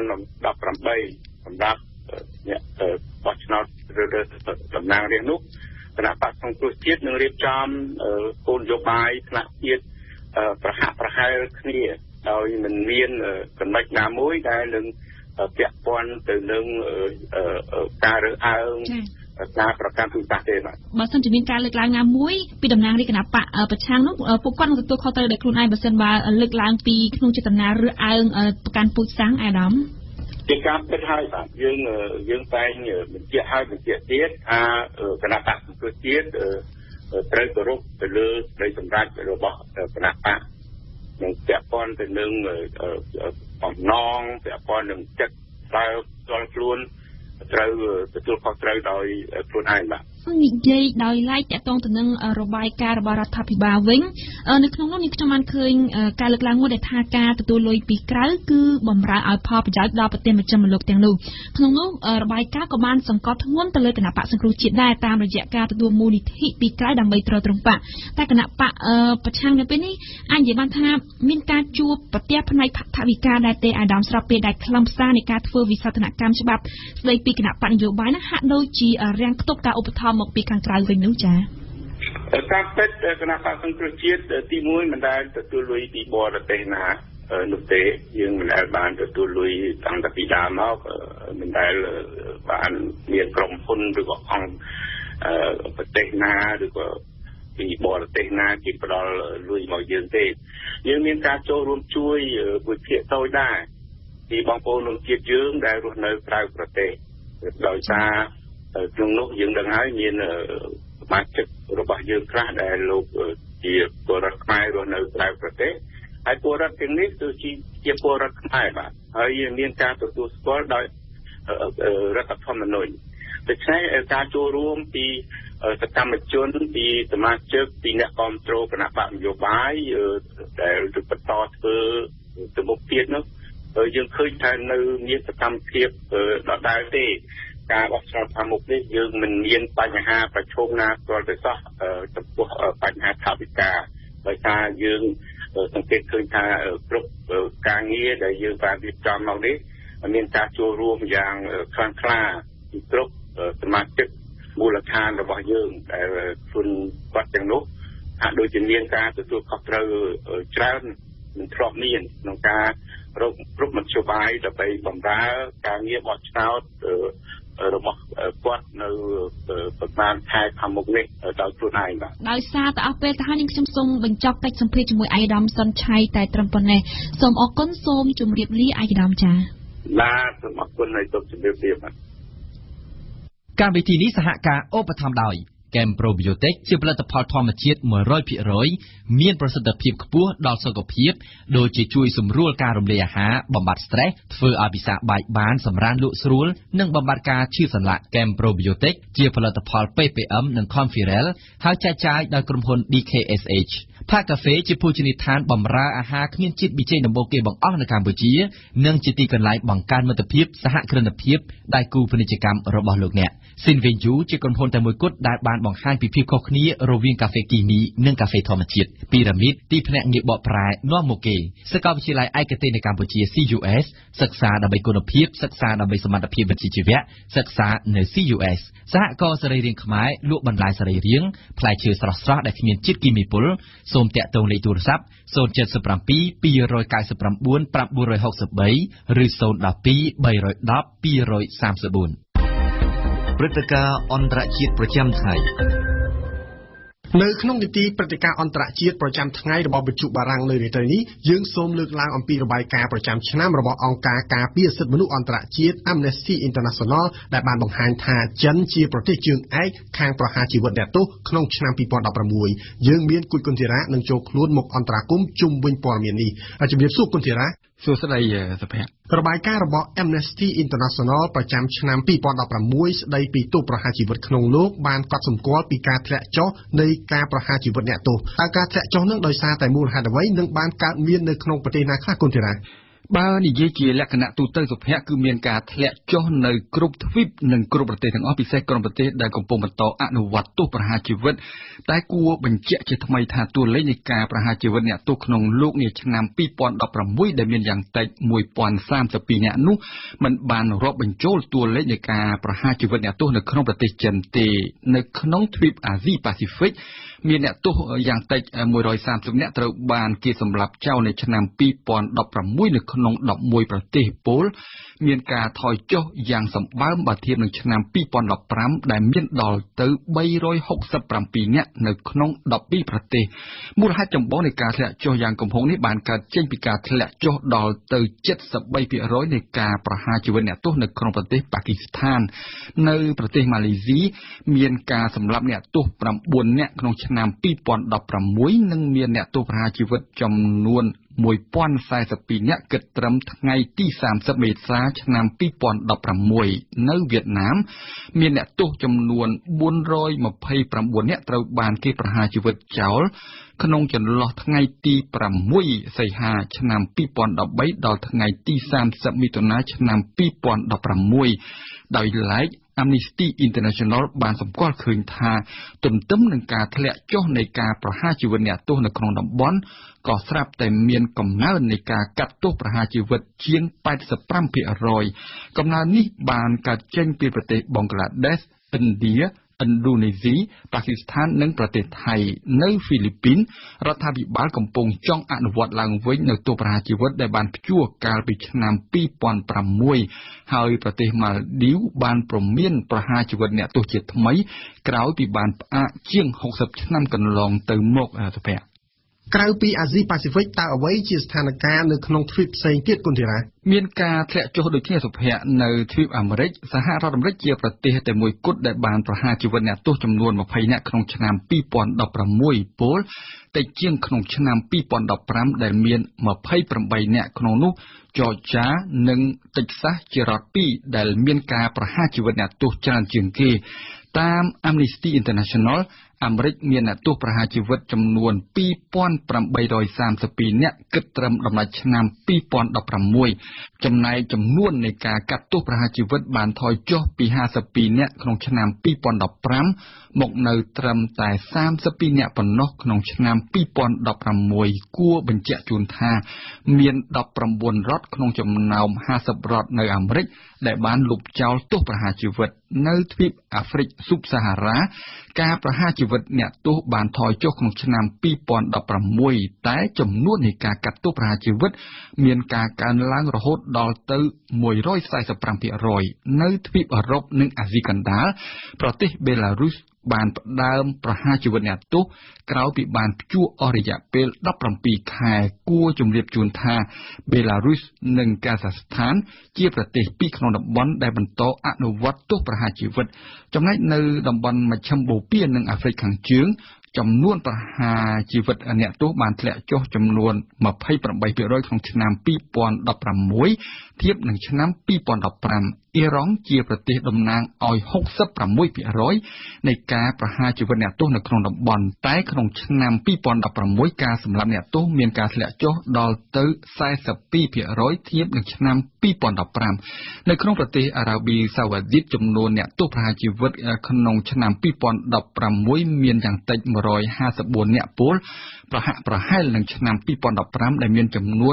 Speaker 5: 2018សម្រាប់អ្នកបោះឆ្នោតតំណាងរាស្ត្រនោះគណៈបកសង្គ្រោះជាតិនឹងរៀបចំគោលនយោបាយថ្នាក់ជាតិប្រហាក់ប្រហែលគ្នាដោយមិនមានចំណុចណាមួយដែលនឹងពាក់ព័ន្ធទៅនឹងការរើសអើងការប្រកាន់ពូជសាសន៍ទេបាទបើសិនជាមានការលើកឡើងណាមួយពីតំណាងរាជគណៈបកប្រឆាំងនោះពួកគាត់នឹងទទួលខុសត្រូវដោយខ្លួនឯងបើសិនបើលើកឡើងពីក្នុងចេតនារើសអើងប្រកាន់ពូជសាសន៍អាដាមជាការពិតហើយបាទយើងតែងបញ្ជាក់ហើយបញ្ជាក់ទៀតថាគណៈបកសង្គ្រោះជាតិត្រូវគោរពទៅលើសេចក្តីសម្រេចរបស់គណៈបកនឹងពាក់ព័ន្ធទៅនឹងបំណងពាក់ព័ន្ធនឹងចិត្តតើផ្ទាល់ខ្លួនត្រូវទទួលខុសត្រូវដោយខ្លួនឯងបាទនិយាយដោយឡែកតាក់ទងទៅនឹងរបាយការណ៍របស់រដ្ឋាភិបាលវិញនៅក្នុងនោះនេះខ្ញុំបានឃើញការលើកឡើងមួយដែលថាការទទួលលុយពីក្រៅគឺបំរើឲ្យផលប្រយោជន៍ដល់ប្រទេសមជ្ឈមណ្ឌលទាំងនោះក្នុងនោះរបាយការណ៍ក៏បានសង្កត់ធ្ងន់ទៅលើគណៈបកសង្គ្រោះជាតិដែរតាមរយៈការទទួលមូលនិធិពីក្រៅដើម្បីទ្រទ្រង់បកតែគណៈបកប្រឆាំងនៅពេលនេះអាចនិយាយបានថាមានការជួបប្រទះផ្នែកថវិកាដែរទេអាដាមស្រាប់ពេលដែលខ្លឹមសារនៃការធ្វើវិសោធនកម្មច្បាប់ស្ដីពីគណៈបកនយោបាយនោះហាក់ដូចជារាំងខ្ទប់ការឧបត្ថម្ភមកពីខាងក្រៅវិញនោះចាតាមពិតគណៈបកសង្គ្រោះជាតិទី1មិនដែលទទួលលុយពីបរទេសណានោះទេយើងមិនដែលបានទទួលលុយតាំងពីពីដើមមកមិនដែលបានមានក្រុមហ៊ុនឬក៏អង្គប្រទេសណាឬក៏ពីបរទេសណាគេផ្ដល់លុយមកយើងទេយើងមានការចូលរួមជួយវិភាគតូចដែរពីបងប្អូនក្នុងជាតិយើងដែលរស់នៅក្រៅប្រទេសដោយសារក្នុងនោះយើងដឹងហើយមាន
Speaker 6: มาชิกរបស់យើងខ្លះដែលលោកជាពលរដ្ឋខ្មែររស់នៅក្រៅប្រទេសហើយពលរដ្ឋទាំងនេះគឺជាពលរដ្ឋខ្មែរបាទហើយមានការទទួលស្គាល់ដោយរដ្ឋធម្មនុញ្ញដូច្នេះការចូលរួមពីសកម្មជនពីសមាជិកពីអ្នកគាំទ្រគណៈបកនយោបាយដែលបន្តធ្វើទៅមុខទៀតនោះយើងឃើញថានៅមានសកម្មភាពដដែលទេការបោះឆ្នោតខាងមុខនេះយើងមិនមានបញ្ហាប្រឈមណាទាល់តែសោះចំពោះបញ្ហាថាវិការដោយសារយើងសង្កេតឃើញថាគ្រប់ការងារដែលយើងបានរៀបចំមកនេះមានការចូលរួមយ៉ាងខ្លាំងក្លាពីគ្រប់សមាជិកមូលដ្ឋានរបស់យើងដែលខ្លួនគាត់ទាំងនោះហាក់ដូចជាមានការទទួលខុសត្រូវច្រើនមិនធ្លាប់មានក្នុងការរកគ្រប់មធ្យោបាយដើម្បីបម្រើការងារបោះឆ្នោតរបស់គាត់នៅប្រមាណខែខាងមុខនេះដោយខ្លួនឯងបាទ
Speaker 2: ដោយសារតែអស់ពេលទៅហើយខ្ញុំសូមបញ្ចប់កិច្ចសម្ភាសជាមួយអាយដាមសុនឆៃតែត្រឹមប៉ុណ្ណេះសូមអរគុណសូមជម្រាបលាអាយដាមចា៎
Speaker 6: បាទសូមអរគុណហើយសូមជម្រាបលាបាទ
Speaker 3: កម្មវិធីនេះសហការឧបត្ថម្ភដោយ Kem Probiotic ជាផលិតផលធម្មជាតិ 100% មានប្រសិទ្ធភាពខ្ពស់ដល់សុខភាពដូចជាជួយសម្រួលការរំលាយអាហារបំបាត់ stress ធ្វើឲ្យពិសាបែកបានសម្រានលក់ស្រួលនិងបំបាត់ការឈឺសន្លាក់ Kem Probiotic ជាផលិតផល PPM និង Conferel ហើយចែកចាយដោយក្រុមហ៊ុន DKSH ផាកាហ្វេជាភោជនីយដ្ឋានបម្រើអាហារគ្មានជាតិប៊ីចេងដំបូងគេបង្អស់នៅកម្ពុជានិងជាទីកន្លែងបង្កើនមិត្តភាពសហគ្រិនភាពដៃគូពាណិជ្ជកម្មរបស់លោកអ្នក Sinvenju ជាក្រុមហ៊ុនតែមួយគត់ដែលបានបង្ហាញពីភាពខុសគ្នារវាងកាហ្វេគីមីនិងកាហ្វេធម្មជាតិពីរ៉ាមីតទីភ្នាក់ងារបកប្រែនាំមកគេសាកលវិទ្យាល័យឯកទេសនៅកម្ពុជា CUS សិក្សាដើម្បីគុណភាពសិក្សាដើម្បីសមត្ថភាពវិជ្ជាជីវៈសិក្សានៅ CUS សហករណ៍សរីរាង្គខ្មែរលក់បន្លែសរីរាង្គផ្លែឈើស្រស់ៗដែលគ្មានជាតិគីមីពុលសូមតាក់ទងលេខទូរស័ព្ទ077 299 963 ឬ012 310 234ព្រឹត្តិការណ៍អន្តរជាតិប្រចាំថ្ងៃ
Speaker 1: នៅក្នុងនីតិព្រឹត្តិការណ៍អន្តរជាតិប្រចាំថ្ងៃរបស់វិទ្យុបារាំងនៅរាត្រីនេះយើងសូមលើកឡើងអំពីរបាយការណ៍ប្រចាំឆ្នាំរបស់អង្គការការពារសិទ្ធិមនុស្សអន្តរជាតិ Amnesty International ដែលបានបង្ហាញថាចិនជាប្រទេសជើងឯកខាងប្រហារជីវិតអ្នកទោសក្នុងឆ្នាំ2016យើងមានគូចគុនធីរ៉ានឹងចូលខ្លួនមកអន្តរាគមន៍ជុំវិញព័ត៌មាននេះជំរាបសួរគុនធីរ៉ា
Speaker 7: សួស្តីសុភ័ក្រ
Speaker 1: របាយការណ៍របស់ Amnesty International ប្រចាំឆ្នាំ2016ស្ដីពីទោសប្រហារជីវិតក្នុងលោកបានកត់សម្គាល់ពីការធ្លាក់ចុះនៃការប្រហារជីវិតអ្នកទោសតើការធ្លាក់ចុះនឹងដោយសារតែមូលហេតុអ្វីនិងបានកើតមាននៅក្នុងប្រទេសណាខ្លះគុនធីរ៉ា
Speaker 7: បើនិយាយជាលក្ខណៈទូទៅសុភ័ក្រគឺមានការធ្លាក់ចុះនៅគ្រប់ទ្វីបនិងគ្រប់ប្រទេសទាំងអស់ពិសេសក្រុមប្រទេសដែលកំពុងបន្តអនុវត្តទោសប្រហារជីវិតតែគួរបញ្ជាក់ជាថ្មីថាតួលេខនៃការប្រហារជីវិតអ្នកទោសក្នុងលោកនាឆ្នាំ2016ដែលមានយ៉ាងតិច1032នាក់នោះមិនបានរាប់បញ្ចូលតួលេខនៃការប្រហារជីវិតអ្នកទោសនៅក្នុងប្រទេសចិនទេនៅក្នុងទ្វីបអាស៊ីប៉ាស៊ីហ្វិកមានអ្នកទោសយ៉ាងតិច130នាក់ត្រូវបានគេសម្លាប់ចោលនៅឆ្នាំ2016នៅក្នុង11ប្រទេសពលមានការថយចុះយ៉ាងសម្បើមបើធៀបនឹងឆ្នាំ2015ដែលមានដល់ទៅ367នាក់នៅក្នុង12ប្រទេសមូលហេតុចម្បងនៃការធ្លាក់ចុះយ៉ាងគំហុកនេះបានកើតចេញពីការធ្លាក់ចុះដល់ទៅ 73% នៃការប្រហារជីវិតអ្នកទោសនៅក្នុងប្រទេសប៉ាគីស្ថាននៅប្រទេសម៉ាឡេស៊ីមានការសម្លាប់អ្នកទោស9នាក់ក្នុងឆ្នាំ2016និងមានអ្នកទោសប្រហារជីវិតចំនួន1042នាក់គិតត្រឹមថ្ងៃទី30មេសាឆ្នាំ2016នៅវៀតណាមមានអ្នកទោសចំនួន429នាក់ត្រូវបានគេប្រហារជីវិតចោលក្នុងចន្លោះថ្ងៃទី6សីហាឆ្នាំ2013ដល់ថ្ងៃទី30មិថុនាឆ្នាំ2016ដោយឡែកAmnesty International បានសម្គាល់ឃើញថាទន្ទឹមនឹងការធ្លាក់ចុះនៃការប្រហារជីវិតអ្នកទោសនៅក្នុងតំបន់ក៏ស្រាប់តែមានកំណើននៃការកាត់ទោសប្រហារជីវិតជាង 85% កំណើននេះបានកើតចេញពីប្រទេសបង់ក្លាដេសឥណ្ឌាឥណ្ឌូនេស៊ីប៉ាគីស្ថាននិងប្រទេសថៃនៅហ្វីលីពីនរដ្ឋាភិបាលកំពុងចង់អនុវត្តឡើងវិញនៅទោសប្រហារជីវិតដែលបានព្យួរកាលពីឆ្នាំ2006ហើយប្រទេសម៉ាល់ឌីវបានព្រមានប្រហារជីវិតអ្នកទោសជាថ្មីក្រោយពីបានផ្អាកជាង60ឆ្នាំកន្លងទៅមកសុភ័ក្រ
Speaker 1: ក្រៅពីអាស៊ីប៉ាស៊ីហ្វិកតើអ្វីជាស្ថានភាពនៅក្នុងទ្វីបផ្សេងទៀតគុណធីរ៉ា
Speaker 7: មានការធ្លាក់ចុះដូចគ្នាសុភ័ក្រនៅទ្វីបអាមេរិកសហរដ្ឋអាមេរិកជាប្រទេសតែមួយគត់ដែលបានប្រហារជីវិតអ្នកទោសចំនួន20នាក់ក្នុងឆ្នាំ2016ពលតិចជាងក្នុងឆ្នាំ2015ដែលមាន28នាក់ក្នុងនោះចចចានិងតិចសាសជារដ្ឋ2ដែលមានការប្រហារជីវិតអ្នកទោសច្រើនជាងគេតាម Amnesty International អាមេរិកមានអ្នកទោសប្រហារជីវិតចំនួន2832នាក់គិតត្រឹមដំណាច់ឆ្នាំ2016ចំណែកចំនួននៃការកាត់ទោសប្រហារជីវិតបានថយចុះពី52នាក់ក្នុងឆ្នាំ2015មកនៅត្រឹមតែ32នាក់ប៉ុណ្ណោះក្នុងឆ្នាំ2016គួរបញ្ជាក់ជូនថាមាន19រដ្ឋក្នុងចំណោម50រដ្ឋនៅអាមេរិកដែលបានលុបចោលទោសប្រហារជីវិតនៅទ្វីបអាហ្វ្រិកស៊ុបសាហារ៉ាការប្រហារជីវិតអ្នកទោសបានថយចុះក្នុងឆ្នាំ2016តែចំនួននៃការកាត់ទោសប្រហារជីវិតមានការកើនឡើងរហូតដល់ទៅ 145% នៅទ្វីបអឺរ៉ុបនិងអាស៊ីកណ្ដាលប្រទេសបេឡារុសបានផ្ដើមប្រហារជីវិតអ្នកទោសក្រោយពីបានព្យួរអស់រយៈពេល17ខែគួរជម្រាបជូនថាបេឡារុសនិងកាហ្សាស្ថានជាប្រទេសពីរក្នុងតំបន់ដែលបន្តអនុវត្តទោសប្រហារជីវិតចំណែកនៅតំបន់មជ្ឈិមបូព៌ានិងអាហ្វ្រិកខាងជើងចំនួនប្រហារជីវិតអ្នកទោសបានធ្លាក់ចុះចំនួន 28% ក្នុងឆ្នាំ2016ធៀបនឹងឆ្នាំ2015អ៊ីរ៉ង់ជាប្រទេសតំណាងឲ្យ 66% នៃការប្រហារជីវិតអ្នកទោសនៅក្នុងតំបន់តែក្នុងឆ្នាំ2016ការសម្លាប់អ្នកទោសមានការធ្លាក់ចុះដល់ទៅ 42% ធៀបនឹងឆ្នាំ2015នៅក្នុងប្រទេសអារ៉ាប៊ីសាអូឌីតចំនួនអ្នកទោសប្រហារជីវិតក្នុងឆ្នាំ2016មានយ៉ាងតិច154នាក់ពលប្រហាក់ប្រហែលនឹងឆ្នាំ2015ដែលមានចំនួន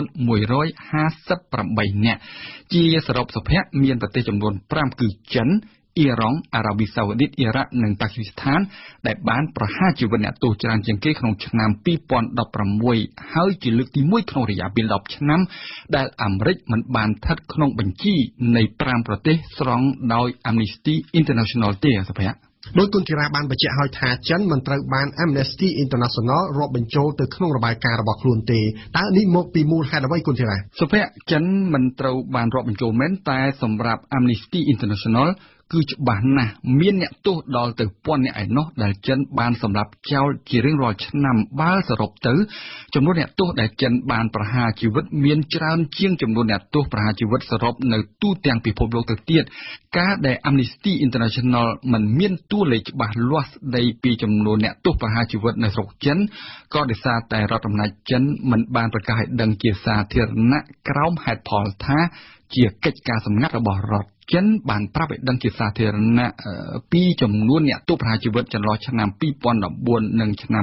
Speaker 7: 158នាក់ជាសរុបសុភ័ក្រមានប្រទេសចំនួន5គឺចិនអ៊ីរ៉ង់អារ៉ាប៊ីសាអូឌីតអ៊ីរ៉ាក់និងប៉ាគីស្ថានដែលបានប្រហារជីវិតអ្នកទោសច្រើនជាងគេក្នុងឆ្នាំ2016ហើយជាលើកទី1ក្នុងរយៈពេល10ឆ្នាំដែលអាមេរិកមិនបានស្ថិតក្នុងបញ្ជីនៃ5ប្រទេសស្រង់ដោយ Amnesty International ទេសុភ័ក្រ
Speaker 1: ដោយគុណធីរ៉ាបានបញ្ជាក់ឲ្យថាចិនមិនត្រូវបាន Amnesty International រាប់បញ្ចូលទៅក្នុងរបាយការណ៍របស់ខ្លួនទេតើនេះមកពីមូលហេតុអ្វីគុណធីរ៉ា
Speaker 7: សុភ័ក្រចិនមិនត្រូវបានរាប់បញ្ចូលមែនតែសម្រាប់ Amnesty Internationalគឺច្បាស់ណាស់មានអ្នកទោសដល់ទៅពាន់នាក់ឯណោះដែលចិនបានសម្លាប់ចោលជារៀងរាល់ឆ្នាំបើសរុបទៅចំនួនអ្នកទោសដែលចិនបានប្រហារជីវិតមានច្រើនជាងចំនួនអ្នកទោសប្រហារជីវិតសរុបនៅទូទាំងពិភពលោកទៅទៀតការដែល Amnesty International មិនមានតួលេខច្បាស់លាស់ស្ដីពីចំនួនអ្នកទោសប្រហារជីវិតនៅស្រុកចិនក៏ដោយសារតែរដ្ឋអំណាចចិនមិនបានប្រកាសឲ្យដឹងជាសាធារណៈក្រោមហេតុផលថាជាកិច្ចការសម្ងាត់របស់រដ្ឋចិនបានប្រាប់ឲ្យដឹងជាសាធារណៈពីចំនួនអ្នកទោសប្រហារជីវិតចន្លោះឆ្នាំ2014និងឆ្នាំ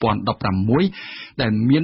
Speaker 7: 2016ដែលមាន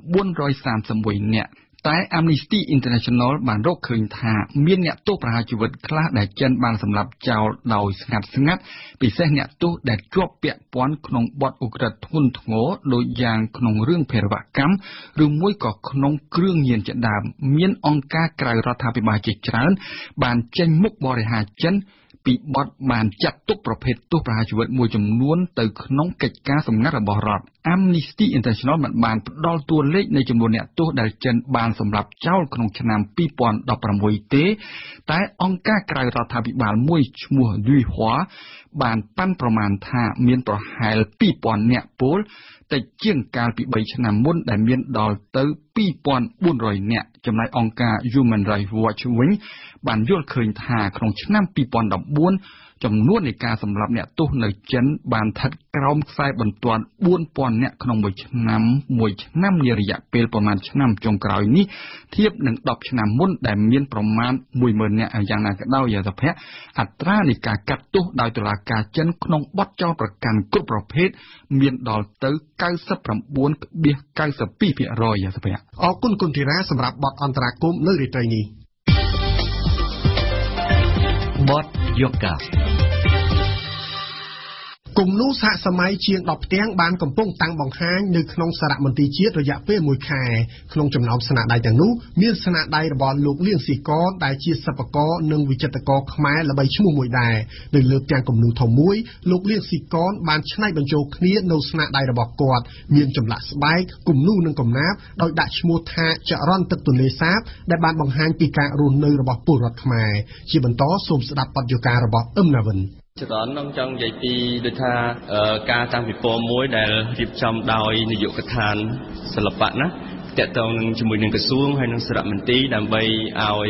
Speaker 7: 931នាក់តែ Amnesty International បានរកឃើញថាមានអ្នកទោសប្រហារជីវិតខ្លះដែលចិនបានសម្លាប់ចោលដោយស្ងាត់ពិសេសអ្នកទោសដែលជាប់ពាក់ព័ន្ធក្នុងបទឧក្រិដ្ឋធ្ងន់ធ្ងរដូចយ៉ាងក្នុងរឿងភេរវកម្មឬមួយក៏ក្នុងគ្រឿងញៀនជាដើមមានអង្គការក្រៅរដ្ឋាភិបាលជាច្រើនបានចេញមុខបរិហារចិនពីបទបានចាត់ទុកប្រភេទទោសប្រហារជីវិតមួយចំនួនទៅក្នុងកិច្ចការសម្ងាត់របស់រដ្ឋ Amnesty International បានផ្ដល់តួលេខនៃចំនួនអ្នកទោសដែលចិនបានសម្លាប់ចោលក្នុងឆ្នាំ2016ទេតែអង្គការក្រៅរដ្ឋាភិបាលមួយឈ្មោះ Dui Hua បានប៉ាន់ប្រមាណថាមានប្រហែល 2000 នាក់ពលតិចជាងកាលពី3ឆ្នាំមុនដែលមានដល់ទៅ 2400 នាក់ចំណែកអង្គការ Human Rights Watch វិញបានយល់ឃើញថាក្នុងឆ្នាំ2014ចំនួននៃការសម្លាប់អ្នកទោសនៅចិនបានស្ថិតក្រោមខ្សែបន្ទាត់ 4000 នាក់ក្នុងមួយឆ្នាំនារយៈពេលប្រមាណឆ្នាំចុងក្រោយនេះធៀបនឹង10ឆ្នាំមុនដែលមានប្រមាណ 10000 នាក់យ៉ាងណាក៏ដោយសុភ័ក្រអត្រានៃការកាត់ទោសដោយតុលាការចិនក្នុងបទចោទប្រកាន់គ្រប់ប្រភេទមានដល់ទៅ 99.92% សុភ័ក្រ
Speaker 1: អរគុណគុណធីរ៉ាសម្រាប់បទអន្តរាគមន៍នៅរាត្រីនេះ
Speaker 3: បទយូហ្គា
Speaker 1: គំនូសហសម័យជាង10ផ្ទាំងបានកំពុងតាំងបង្ហាញនៅក្នុងសារមន្ទីរជាតិរយៈពេល1ខែក្នុងចំណោមស្នាដៃទាំងនោះមានស្នាដៃរបស់លោកលៀងស៊ីកនដែលជាសិប្បករនិងវិចិត្រករខ្មែរល្បីឈ្មោះមួយដែរនៅលើផ្ទាំងគំនូធំមួយលោកលៀងស៊ីកនបានច្នៃបញ្ចូលគ្នានៅស្នាដៃរបស់គាត់មានចម្លាក់ស្បែកគំនូនិងកំណាព្យដោយដាក់ឈ្មោះថាចរន្តទឹកទន្លេសាបដែលបានបង្ហាញពីការរស់នៅរបស់ពលរដ្ឋខ្មែរជាបន្តសូមស្ដាប់បទយូការរបស់អឹមណាវិន
Speaker 8: ច្រើននឹងចង់និយាយពីដូចថាការតាំងពិព័រណ៍មួយដែលរៀបចំដោយនាយកដ្ឋានសិល្បៈណាតកតងនឹងជាមួយនឹងក្រសួងហើយនឹងសារមន្ទីរដើម្បីឲ្យ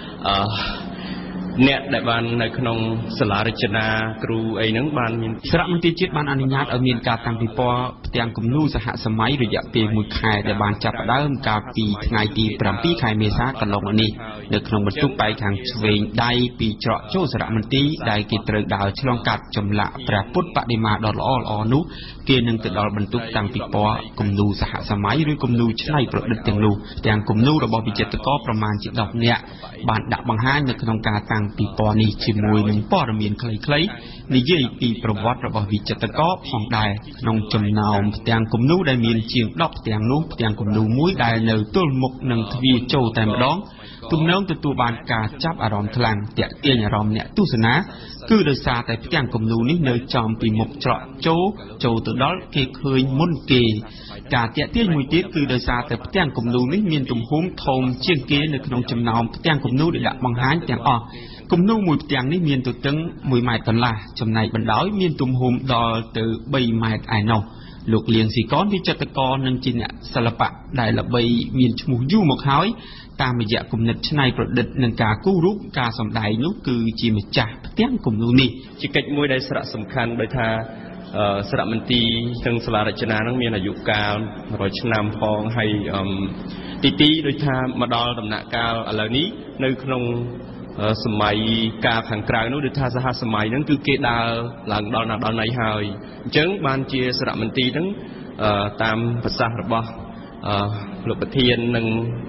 Speaker 8: អ្នកដែលបាននៅក្នុងសាលារចនាគ្រូអីហ្នឹងបានមានសារមន្ទីរជាតិបានអនុញ្ញាតឲ្យមានការតាំងពិព័រណ៍ផ្ទាំងគំនូសហសម័យរយៈពេល1ខែដែលបានចាប់ផ្ដើមកាលពីថ្ងៃទី7ខែមេសាកន្លងមកនេះនៅក្នុងបន្ទប់បែកខាងឆ្វេងដៃពីច្រកចូលសារមន្ទីរដែលគេត្រូវដើរឆ្លងកាត់ចម្លាក់ព្រះពុទ្ធបដិមាដ៏ល្អៗនោះគេនឹងទៅដល់បន្ទប់តាំងពិព័រណ៍គំនូសហសម័យឬគំនូច្នៃប្រឌិតទាំងនោះទាំងគំនូរបស់វិចិត្រករប្រមាណជា10នាក់បានដាក់បង្ហាញនៅក្នុងការតាំងពិព័រណ៍នេះជាមួយនឹងព័ត៌មានខ្លីៗនិយាយពីប្រវត្តិរបស់វិចិត្រករផងដែរក្នុងចំណោមផ្ទាំងគំនូដែលមានជាង10ផ្ទាំងនោះផ្ទាំងគំនូមួយដែលនៅទល់មុខនឹងទ្វារចូលតែម្ដងទំនងទទួលបានការចាប់អារម្មណ៍ខ្លាំងទាក់ទាញអារម្មណ៍អ្នកទស្សនាគឺដោយសារតែផ្ទាំងគំនូនេះនៅចំពីមុខច្រកចូលទៅដល់គេឃើញមុនគេការទាក់ទាញមួយទៀតគឺដោយសារតែផ្ទាំងគំនូនេះមានទំហំធំជាងគេនៅក្នុងចំណោមផ្ទាំងគំនូដែលដាក់បង្ហាញទាំងអស់គំនូមួយផ្ទាំងនេះមានទទឹង1ម៉ែត្រកន្លះចំណែកបណ្ដោយមានទំហំដល់ទៅ3ម៉ែត្រឯណោះលោកលៀងស៊ីកនវិចិត្រករនិងជាអ្នកសិល្បៈដែលល្បីមានឈ្មោះយូរមកហើយតាមរយៈគំនិតច្នៃប្រឌិតនិងការគូររូបការសម្ដែងនោះគឺជាម្ចាស់ផ្ទាំងគំនូនេះជាកិច្ចមួយដែលសារៈសំខាន់ដោយថាសារមន្ទីរនិងសាលារចនានឹងមានអាយុកាល100ឆ្នាំផងហើយទីដូចថាមកដល់ដំណាក់កាលឥឡូវនេះនៅក្នុងសម័យកាលខាងក្រៅនោះដូចថាសហសម័យហ្នឹងគឺគេដើរឡើងដល់ណីហើយអញ្ចឹងបានជាសារមន្ទីរហ្នឹងតាមប្រសាសន៍របស់លោកប្រធាននិង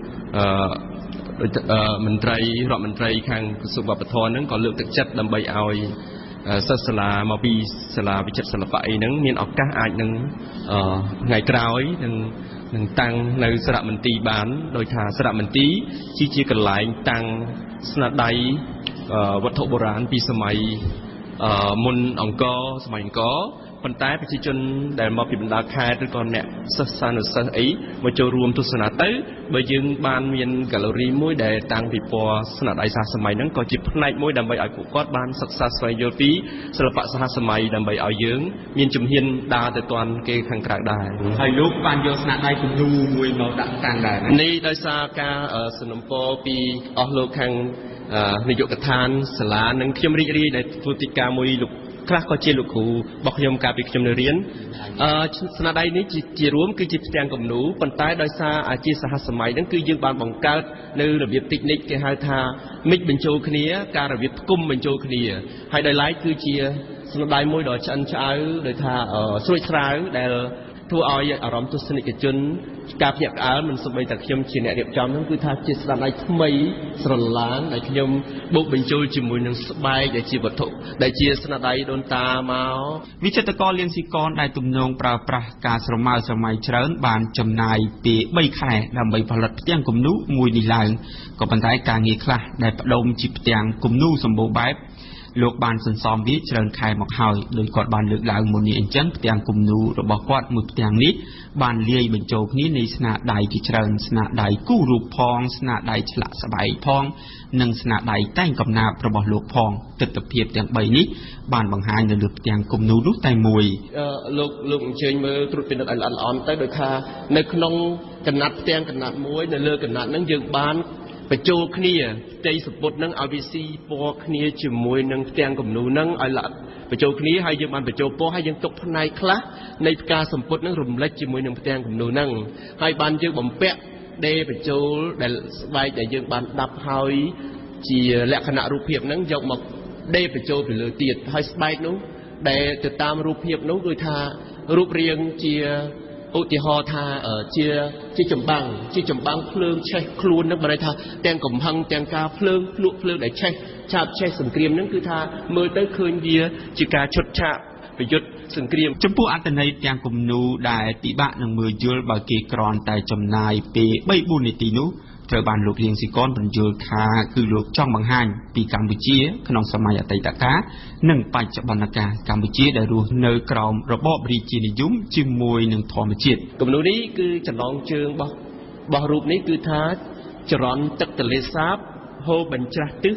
Speaker 8: មន្ត្រីរដ្ឋមន្ត្រីខាងក្រសួងវប្បធម៌ហ្នឹងក៏លើកទឹកចិត្តដើម្បីឲ្យសិស្សសាលាមកពីសាលាវិចិត្រសិល្បៈអីហ្នឹងមានឱកាសអាចនឹងថ្ងៃក្រោយនឹងតាំងនៅសារមន្ទីរបានដោយថាសារមន្ទីរជាកន្លែងតាំងស្នាដៃវត្ថុបុរាណពីសម័យមុនសម័យអង្គរប៉ុន្តែប្រជាជនដែលមកពីបណ្ដាខេត្តឬក៏អ្នកសិស្សសានុសិស្សអីមកចូលរួមទស្សនាទៅបើយើងបានមានហ្គាឡេរីមួយដែលតាំងពិព័រណ៍ស្នាដៃសហសម័យហ្នឹងក៏ជាផ្នែកមួយដើម្បីឲ្យពួកគាត់បានសិក្សាស្វែងយល់ពីសិល្បៈសហសម័យដើម្បីឲ្យយើងមានជំហានដើរទៅទាន់គេខាងក្រៅដែរហើយលោកបានយកស្នាដៃគំនូមួយមកដាក់តាំងដែរនេះដោយសារការសនំពរពីអស់លោកខាងនាយកដ្ឋានសាលានិងខ្ញុំរីករាយដែលធ្វើកិច្ចការមួយលោកខ្លះក៏ជាលោកគ្រូរបស់ខ្ញុំកាលពីខ្ញុំនៅរៀនស្នាដៃនេះជារួមគឺជាផ្ទាំងគំនូប៉ុន្តែដោយសារអាជីពសហសម័យហ្នឹងគឺយើងបានបង្កើតនៅរបៀបតិចនិចគេហៅថាមិចបញ្ចូលគ្នាការរបៀបផ្គុំបញ្ចូលគ្នាហើយដោយឡែកគឺជាស្នាដៃមួយដ៏ឆ្អិនឆ្អៅដោយថាស្រួចស្រាវដែលធ្វើឲ្យអារម្មណ៍ទស្សនិកជនការភ្ញាក់ផ្អើលមិនសូម្បីតែខ្ញុំជាអ្នករៀបចំហ្នឹងគឺថាជាស្នាដៃថ្មីស្រឡាងដែលខ្ញុំបូកបញ្ចូលជាមួយនឹងស្បែកដែលជាវត្ថុដែលជាស្នាដៃដូនតាមកវិចិត្រករលៀងស៊ីកនដែលទំនងប្រើប្រាស់ការស្រមើស្រមៃច្រើនបានចំណាយពេល3ខែដើម្បីផលិតផ្ទាំងគំនូមួយនេះឡើងក៏ប៉ុន្តែការងារខ្លះដែលបដុំជាផ្ទាំងគំនូសម្បូរបែបលោកបានសន្សំវាច្រើនខែមកហើយដោយគាត់បានលើកឡើងមុននេះអញ្ចឹងផ្ទាំងគំនូរបស់គាត់មួយផ្ទាំងនេះបានលាយបញ្ចូលគ្នានៃស្នាដៃជាច្រើនស្នាដៃគូររូបផងស្នាដៃឆ្លាក់ស្បែកផងនិងស្នាដៃតែងកំណាព្យរបស់លោកផងទិដ្ឋភាពទាំង3នេះបានបង្ហាញនៅលើផ្ទាំងគំនូនោះតែមួយលោកអញ្ជើញមើលត្រួតពិនិត្យឲ្យល្អិតល្អន់ទៅដោយថានៅក្នុងកណាត់ផ្ទាំងកណាត់មួយនៅលើកណាត់ហ្នឹងយើងបានបញ្ចូលគ្នាផ្ទៃសម្ពុតនឹងឲ្យវាស៊ីពណ៌គ្នាជាមួយនឹងផ្ទាំងគំនូនឹងឲ្យបញ្ចូលគ្នាហើយយើងបានបញ្ចូលពណ៌ហើយយើងទុកផ្នែកខ្លះនៃផ្កាសម្ពុតនឹងរំលេចជាមួយនឹងផ្ទាំងគំនូនឹងហើយបានយើងបំពាក់ដេរបញ្ចូលដែលស្បែកដែលយើងបានដាប់ហើយជាលក្ខណៈរូបភាពនឹងយកមកដេរបញ្ចូលទៅលើទៀតហើយស្បែកនោះដែលទៅតាមរូបភាពនោះដូចថារូបរាងជាឧទាហរណ៍ថាជាចម្បាំងភ្លើងឆេះខ្លួននឹងបានន័យថាទាំងកំហឹងទាំងការភ្លើងភ្លក់ភ្លើងដែលឆេះឆាបឆេះសង្គ្រាមនឹងគឺថាមើលទៅឃើញវាជាការឈុតឆាកប្រយុទ្ធសង្គ្រាម
Speaker 9: ចំពោះអត្ថន័យទាំងគំនូដែលពិបាកនឹងមើលយល់បើគេគ្រាន់តែចំណាយពេល 3-4 នាទីនោះត្រូវបានលោករៀងស៊ីកនបញ្យល់ថាគឺលោកចង់បង្ហាញពីកម្ពុជាក្នុងសម័យអតីតកាលនិងបច្ចុប្បន្នកាលកម្ពុជាដែលរស់នៅក្រោមរបបរាជានិយមជាមួយនឹងធម្មជាតិ
Speaker 8: គំនូនេះគឺចំណងជើងរបស់រូបនេះគឺថាចរន្តទឹកទន្លេសាបហូរបញ្ច្រាស់ទិស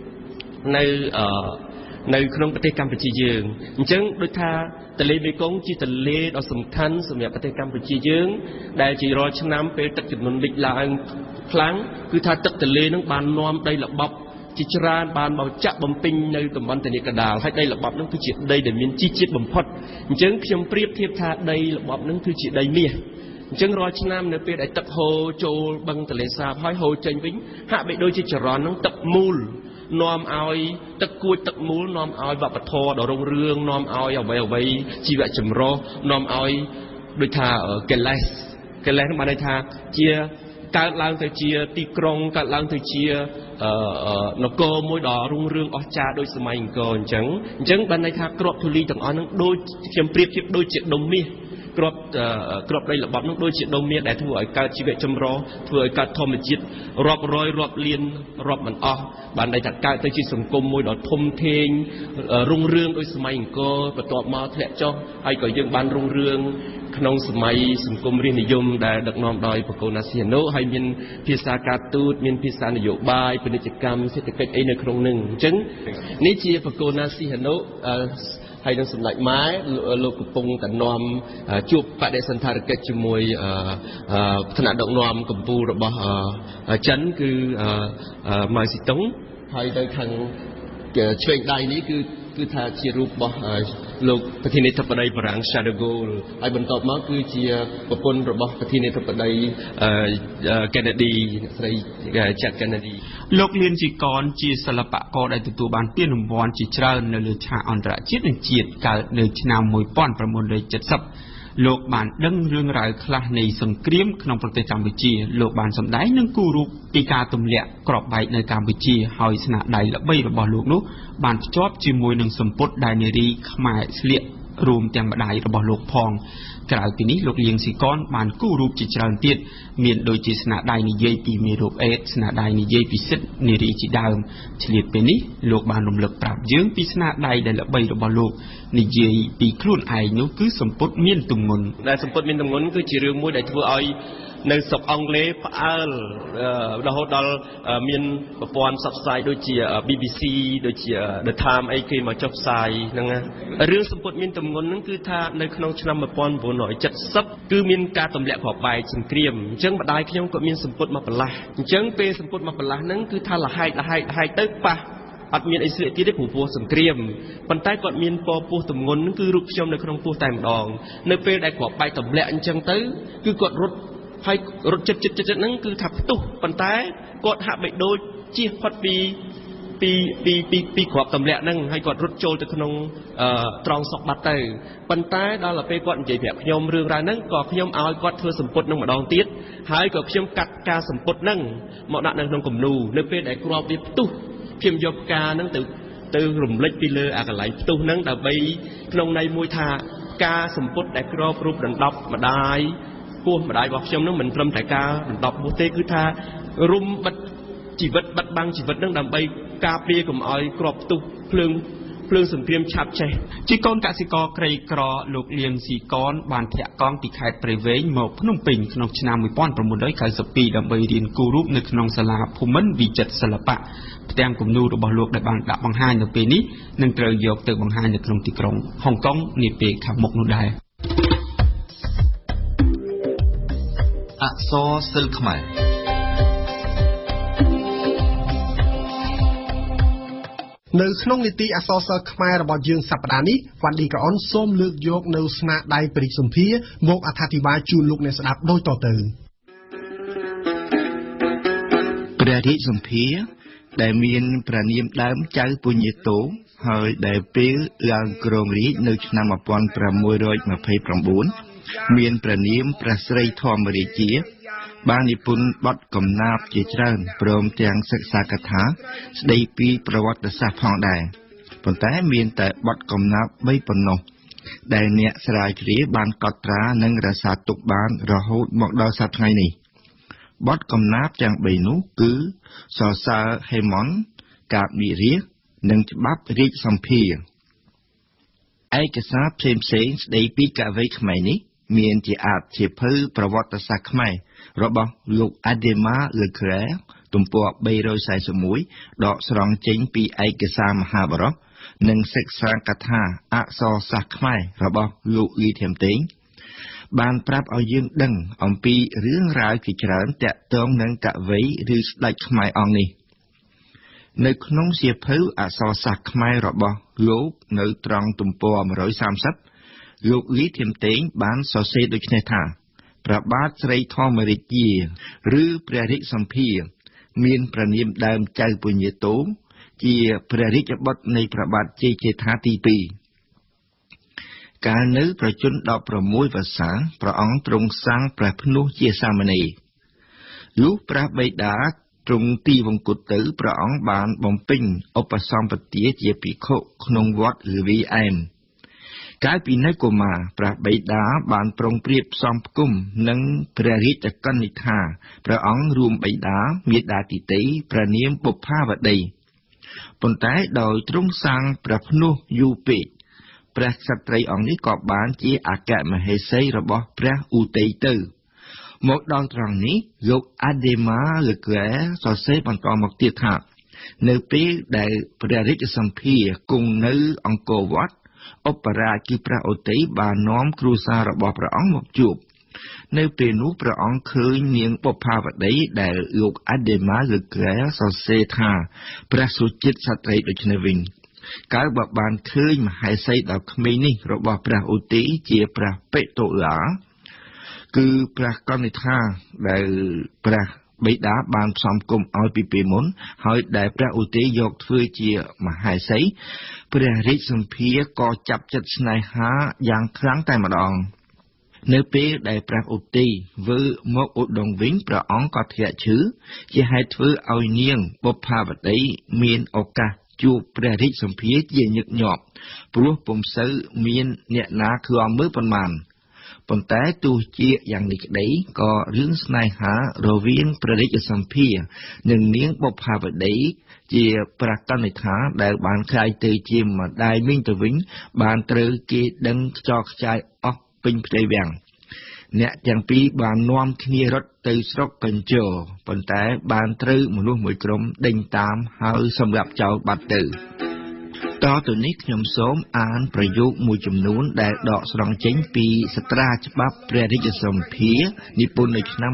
Speaker 8: នៅក្នុងប្រទេសកម្ពុជាយើងអញ្ចឹងដូចថាទន្លេមេគង្គជាទន្លេដ៏សំខាន់សម្រាប់ប្រទេសកម្ពុជាយើងដែលជារាល់ឆ្នាំពេលទឹកជំនន់លិចឡើងខ្លាំងគឺថាទឹកទន្លេនឹងបាននាំដីល្បាប់ជាច្រើនបានមកចាក់បំពេញនៅតំបន់ទន្លេកណ្ដាលហើយដីល្បាប់នឹងគឺជាដីដែលមានជីជាតិបំផុតអញ្ចឹងខ្ញុំប្រៀបធៀបថាដីល្បាប់នឹងគឺជាដីមាសអញ្ចឹងរាល់ឆ្នាំនៅពេលដែលទឹកហូរចូលបឹងទន្លេសាបហើយហូរចេញវិញហាក់បីដូចជាចរន្តនឹងទឹកមូលនាំឲ្យទឹកគួចទឹកមូលនាំឲ្យវប្បធម៌ដ៏រុងរឿងនាំឲ្យអ្វីជីវៈចម្រុះនាំឲ្យដូចថាកិលេសនឹងបានន័យថាជាកើតឡើងទៅជាទីក្រុងកើតឡើងទៅជានគរមួយដ៏រុងរឿងអស្ចារ្យដូចសម័យអង្គរអញ្ចឹងបានន័យថាក្របធូលីទាំងអស់នឹងដូចខ្ញុំប្រៀបធៀបដូចជាដុំមាសក្របដីល្បាប់នោះដូចជាដុំមាសដែលធ្វើឲ្យកើតជីវៈចម្រុះធ្វើឲ្យកើតធម្មជាតិរាប់រយរាប់លានរាប់មិនអស់បានន័យថាកើតទៅជាសង្គមមួយដ៏ធំធេងរុងរឿងដោយសម័យអង្គរបន្ទាប់មកធ្លាក់ចុះហើយក៏យើងបានរុងរឿងក្នុងសម័យសង្គមរាស្ត្រនិយមដែលដឹកនាំដោយបកូនណាស៊ីហនុហើយមានភាសាការទូតមានភាសានយោបាយពាណិជ្ជកម្មសេដ្ឋកិច្ចអីនៅក្នុងនឹងអញ្ចឹងនេះជាបកូនណាស៊ីហនុហើយនឹងសម្ដេចម៉ែលោកកំពុងតែនាំជួបបដិសណ្ឋារកិច្ចជាមួយថ្នាក់ដឹកនាំកម្ពុជារបស់ចិនគឺម៉ៅស៊ីតុងហើយនៅខាងឆ្វេងដៃនេះគឺថាជារូបរបស់លោកប្រធានាធិបតីបារាំង Charles de Gaulle ហើយបន្ទាប់មកគឺជាប្រពន្ធរបស់ប្រធានាធិបតី Kennedy ស្រី Jack Kennedy
Speaker 9: លោកលៀនជីកនជាសិល្បករដែលទទួលបានពានរង្វាន់ជាច្រើននៅលើឆាកអន្តរជាតិនិងជាតិកើតនៅឆ្នាំ1970លោកបានដឹងរឿងរ៉ាវខ្លះនៃសង្គ្រាមក្នុងប្រទេសកម្ពុជាលោកបានសម្ដែងនឹងគូរូបពីការទម្លាក់គ្រាប់បែកនៅកម្ពុជាហើយស្នាដៃល្បីរបស់លោកនោះបានភ្ជាប់ជាមួយនឹងសម្ពុតដែលនារីខ្មែរស្លៀករួមទាំងម្ដាយរបស់លោកផងក្រៅពីនេះលោកលៀងស៊ីកនបានគូរូបជាច្រើនទៀតមានដូចជាស្នាដៃនិយាយពីមេរោគអេដស្នាដៃនិយាយពីសិទ្ធិនារីជាដើមឆ្លៀតពេលនេះលោកបានរំលឹកប្រាប់យើងពីស្នាដៃដែលល្បីរបស់លោកនិយាយពីខ្លួនឯងនោះគឺសម្ពុតមានទម្ងន់
Speaker 8: ដែលសម្ពុតមានទម្ងន់គឺជារឿងមួយដែលធ្វើឲ្យនៅស្រុកអង់គ្លេសផ្អើលរហូតដល់មានប្រព័ន្ធផ្សព្វផ្សាយដូចជា BBC ដូចជា The Times អីគេមកចុះផ្សាយហ្នឹងរឿងសម្ពុតមានទម្ងន់ហ្នឹងគឺថានៅក្នុងឆ្នាំ1970គឺមានការទម្លាក់គ្រាប់បែកសង្គ្រាមអញ្ចឹងម្ដាយខ្ញុំក៏មានសម្ពុតមកប្រឡាស់អញ្ចឹងពេលសម្ពុតមកប្រឡាស់ហ្នឹងគឺថាលហែកទៅប៉ះអត់មានអីស្លៀកទៀតទេព្រោះពោះសង្គ្រាមប៉ុន្តែគាត់មានពណ៌ពោះទម្ងន់ហ្នឹងគឺរូបខ្ញុំនៅក្នុងពោះតែម្ដងនៅពេលដែលគ្រាប់បែកទម្លាក់អញ្ចឹងទៅគឺគាត់រត់ហើយរត់ចិត្តហ្នឹងគឺថាផ្ទុះប៉ុន្តែគាត់ហាក់បីដូចជៀសផុតពីគ្រាប់ទម្លាក់ហ្នឹងហើយគាត់រត់ចូលទៅក្នុងត្រង់សុកបាត់ទៅប៉ុន្តែដល់ពេលគាត់និយាយប្រាប់ខ្ញុំរឿងរ៉ាវហ្នឹងក៏ខ្ញុំឲ្យគាត់ធ្វើសម្ពុតនឹងម្ដងទៀតហើយក៏ខ្ញុំកាត់ផ្កាសម្ពុតហ្នឹងមកដាក់នៅក្នុងគំនូនៅពេលដែលគ្រាប់វាផ្ទុះខ្ញុំយកផ្កាហ្នឹងទៅរំលេចពីលើអាកន្លែងផ្ទុះហ្នឹងដើម្បីក្នុងន័យមួយថាការសម្ពុតដែលគ្របរូបដណ្ដប់ម្ដាយពោះម្ដាយរបស់ខ្ញុំនឹងមិនត្រឹមតែការដណ្ដប់ពោះទេគឺថារុំបិទជីវិតបិទបាំងជីវិតនឹងដើម្បីការពារកុំឲ្យគ្រាប់ផ្ទុះភ្លើងសង្គ្រាមឆាបចេះ
Speaker 9: ជាកូនកសិករក្រីក្រលោកលៀងស៊ីកនបានធាក់កង់ពីខេត្តព្រៃវែងមកភ្នំពេញក្នុងឆ្នាំ1992ដើម្បីរៀនគូររូបនៅក្នុងសាលាភូមិន្ទវិចិត្រសិល្បៈផ្ទាំងគំនូររបស់លោកដែលបានដាក់បង្ហាញនៅពេលនេះនឹងត្រូវយកទៅបង្ហាញនៅក្នុងទីក្រុងហុងកុងនាពេលខាងមុខនោះដែរ
Speaker 3: អក្សរសិល្ប៍ខ្មែរ
Speaker 1: នៅក្នុងនីតិអក្សរសិល្ប៍ខ្មែររបស់យើងសប្តាហ៍នេះវ៉ាន់ឌីក្រអនសូមលើកយកនៅស្នាដៃព្រះរាជសម្ភារមកអត្ថាធិប្បាយជូនលោកអ្នកស្ដាប់ដូចតទៅ
Speaker 10: ព្រះរាជសម្ភារដែលមានព្រះនាមដើមចៅពញាតោហើយដែលពេលឡើងគ្រងរាជ្យនៅឆ្នាំ1629មានព្រះនាមព្រះស្រីធម្មរាជាបាននិពន្ធបទកំណាព្យជាច្រើនព្រមទាំងសិក្សាកថាស្ដីពីប្រវត្តិសាស្ត្រផងដែរប៉ុន្តែមានតែបទកំណាព្យ3ប៉ុណ្ណោះដែលអ្នកស្រាវជ្រាវបានកត់ត្រានិងរក្សាទុកបានរហូតមកដល់សប្តាហ៍ថ្ងៃនេះបទកំណាព្យទាំង3នោះគឺសរសើរហេម៉ុនកាបនិរានិងច្បាប់រាជសម្ភារឯកសារផ្សេងស្ដីពីកវីខ្មែរនេះមានជាអាចជាភៅប្រវត្តិសាស្ត្រខ្មែររបស់លោក Adema Leclerc ទំព័រ341ដកស្រង់ចេញពីឯកសារមហាបារតនិងសិក្សាកថាអក្សរសាស្ត្រខ្មែររបស់លោកលីធៀមតេងបានប្រាប់ឲ្យយើងដឹងអំពីរឿងរ៉ាវជាច្រើនទាក់ទងនឹងកវីឬស្ដេចខ្មែរអង្គនេះនៅក្នុងសៀវភៅអក្សរសាស្ត្រខ្មែររបស់លោកនៅត្រង់ទំព័រ130លោកលីធៀមតេងបានសរសេរដូចនេះថាព្រះបាទស្រីធម្មរាជាឬព្រះរាជសម្ភារមានព្រះនាមដើមចៅពញាតោជាព្រះរាជបុត្រនៃព្រះបាទជ័យជេដ្ឋាទី2កាលនៅប្រជញ្ញ16វស្សាព្រះអង្គទ្រង់សាងព្រះភ្នោះជាសាមណេរលុះព្រះបិតាទ្រង់ទីវង្គតទៅព្រះអង្គបានបំពេញឧបសម្បទាជាភិក្ខុក្នុងវត្តល្វីអែមកាលពីនៅកុមារព្រះបិតាបានប្រុងប្រៀបផ្សំផ្គុំនឹងព្រះរាជកនិដ្ឋាព្រះអង្គរួមបិតាមាតាទិតីព្រះនាមបុប្ផាវតីប៉ុន្តែដោយទ្រង់សាងព្រះភ្នោះយូរពេកព្រះក្សត្រីអង្គនេះក៏បានជាអគ្គមហេសីរបស់ព្រះឧទ័យទៅមកដល់ត្រង់នេះលោក Adema Leclerc សរសេរបន្តមកទៀតថានៅពេលដែលព្រះរាជសម្ភារគង់នៅអង្គរវត្តឧបរាជគឺព្រះឧទ័យបាននាំគ្រួសាររបស់ព្រះអង្គមកជួបនៅពេលនោះព្រះអង្គឃើញនាងបុប្ផាវតីដែលលោក Adema Leclerc សរសេរថាព្រះសុចិត្រាស្ត្រីដូចនេះវិញកាលបើបានឃើញមហេសីដ៏ក្មេងនេះរបស់ព្រះឧទ័យជាព្រះបេតុលាគឺព្រះកនិដ្ឋាដែលព្រះបិតាបានផ្សំគុំឲ្យពីពេលមុនហើយដែលព្រះឧទ័យយកធ្វើជាមហេសីព្រះរាជសម្ភារក៏ចាប់ចិត្តស្នេហាយ៉ាងខ្លាំងតែម្ដងនៅពេលដែលព្រះឧទ័យធ្វើមកឧដុង្គវិញព្រះអង្គក៏ធ្លាក់ឈឺជាហេតុធ្វើឲ្យនាងបុប្ផាវតីមានឱកាសជួបព្រះរាជសម្ភារជាញឹកញាប់ព្រោះពុំសូវមានអ្នកណាឃ្លាំមើលប៉ុន្មានប៉ុន្តែទោះជាយ៉ាងនេះក្តីក៏រឿងស្នេហារវាងព្រះរាជសម្ភារនិងនាងបុប្ផាវតីជាព្រះកនិដ្ឋាដែលបានក្លាយទៅជាម្ដាយមីងទៅវិញបានត្រូវគេដឹងខ្ចរខ្ចាយអស់ពេញផ្ទៃវាំងអ្នកទាំងពីរបាននាំគ្នារត់ទៅស្រុកកញ្ជរប៉ុន្តែបានត្រូវមនុស្សមួយក្រុមដេញតាមហើយសម្លាប់ចោលបាត់ទៅតទៅនេះខ្ញុំសូមអានប្រយោគមួយចំនួនដែលដកស្រង់ចេញពីសត្រាច្បាប់ព្រះរាជសម្ភារនិពន្ធនៅឆ្នាំ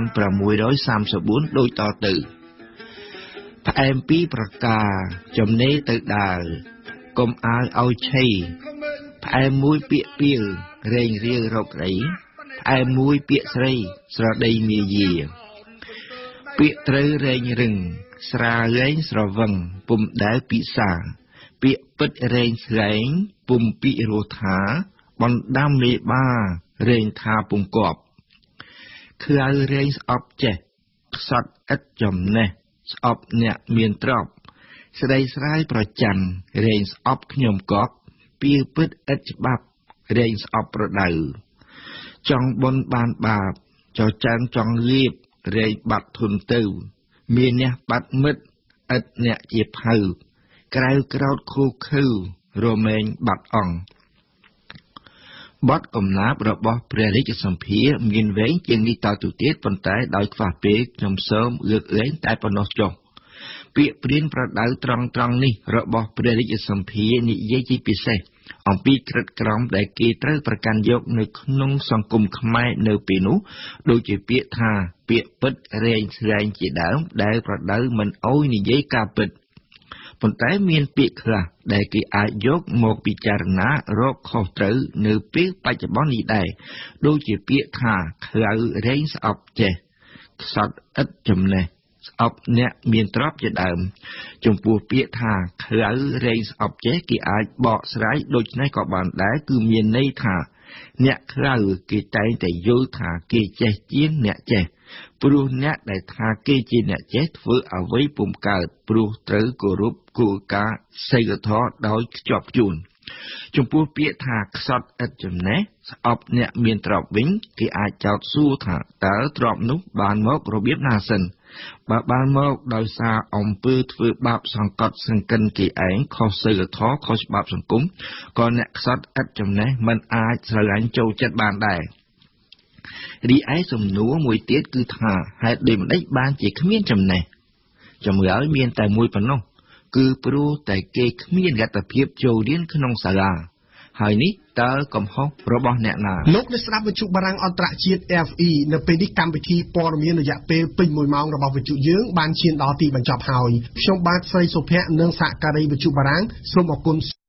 Speaker 10: 1634ដូចតទៅផ្អែមពីប្រការចំណេរទៅដើរកុំអាលឲ្យឆីផ្អែមមួយពាក្យពីលរែងរៀលរករីផ្អែមមួយពាក្យស្រីស្រដីមាយាពាក្យត្រូវរែងរឹងស្រារែងស្រវឹងពុំដែលពិសាពាក្យពិតរែងស្លែងពុំពិរោថាបណ្ដាំមេបារែងថាពុំគប់ខ្លៅរែងស្អប់ចេះខ្សត់ឥតចំណេះស្អប់អ្នកមានទ្រព្យស្ដីស្រាយប្រច័ណ្ឌរែងស្អប់ខ្ញុំកប់ពីពិតឥតច្បាប់រែងស្អប់ប្រដៅចង់បុណ្យបានបាបចចានចង់លៀបរែងបាត់ធុនទៅមានអ្នកបាត់មិត្តឥតអ្នកជាផៅក្រៅក្រោតខូខើរមែងបាត់អង្គបទកំណាព្យរបស់ព្រះរាជសម្ភារមានវែងជាងនេះតទៅទៀតប៉ុន្តែដោយខ្វះពេលខ្ញុំសូមលើកលែងតែប៉ុណ្ណោះចុះពាក្យព្រានប្រដៅត្រង់នេះរបស់ព្រះរាជសម្ភារនិយាយជាពិសេសអំពីក្រិតក្រមដែលគេត្រូវប្រកាន់យកនៅក្នុងសង្គមខ្មែរនៅពេលនោះដូចជាពាក្យថាពាក្យពិតរែងស្លែងជាដើមដែលប្រដៅមិនអោយនិយាយការពិតប៉ុន្តែមានពាក្យខ្លះដែលគេអាចយកមកពិចារណារកខុសត្រូវនៅពេលបច្ចុប្បន្ននេះដែរដូចជាពាក្យថាខ្លៅរែងស្អប់ចេះខ្សត់ឥតចំណេះស្អប់អ្នកមានទ្រព្យជាដើមចំពោះពាក្យថាខ្លៅរែងស្អប់ចេះគេអាចបកស្រាយដូចនេះក៏បានដែរគឺមានន័យថាអ្នកខ្លៅគេតែងតែយល់ថាគេចេះជាងអ្នកចេះព្រោះអ្នកដែលថាគេជាអ្នកចេះធ្វើអ្វីពុំកើតព្រោះត្រូវគោរពគោលការណ៍សីលធម៌ដោយខ្ជាប់ខ្ជួនចំពោះពាក្យថាខ្សត់ឥតចំណេះស្អប់អ្នកមានទ្រព្យវិញគេអាចចោទសួរថាតើទ្រព្យនោះបានមករបៀបណាសិនបើបានមកដោយសារអំពើធ្វើបាបសង្កត់សង្កិនគេឯងខុសសីលធម៌ខុសច្បាប់សង្គមក៏អ្នកខ្សត់ឥតចំណេះមិនអាចស្រឡាញ់ចូលចិត្តបានដែររីឯសំណួរមួយទៀតគឺថាហេតុដូចម្តេចបានជាគ្មានចំណេះចម្លើយមានតែមួយប៉ុណ្ណោះគឺព្រោះតែគេគ្មានលទ្ធភាពចូលរៀនក្នុងសាលាហើយនេះតើកំហុសរបស់អ្នកណា
Speaker 1: លោកអ្នកស្ដាប់វិទ្យុបារាំងអន្តរជាតិ FE នៅពេលនេះកម្មវិធីព័ត៌មានរយៈពេលពេញ1ម៉ោងរបស់វិទ្យុយើងបានឈានដល់ទីបញ្ចប់ហើយខ្ញុំបាទស្រីសុភ័ក្រនិងសហការីវិទ្យុបារាំងសូមអរគុណ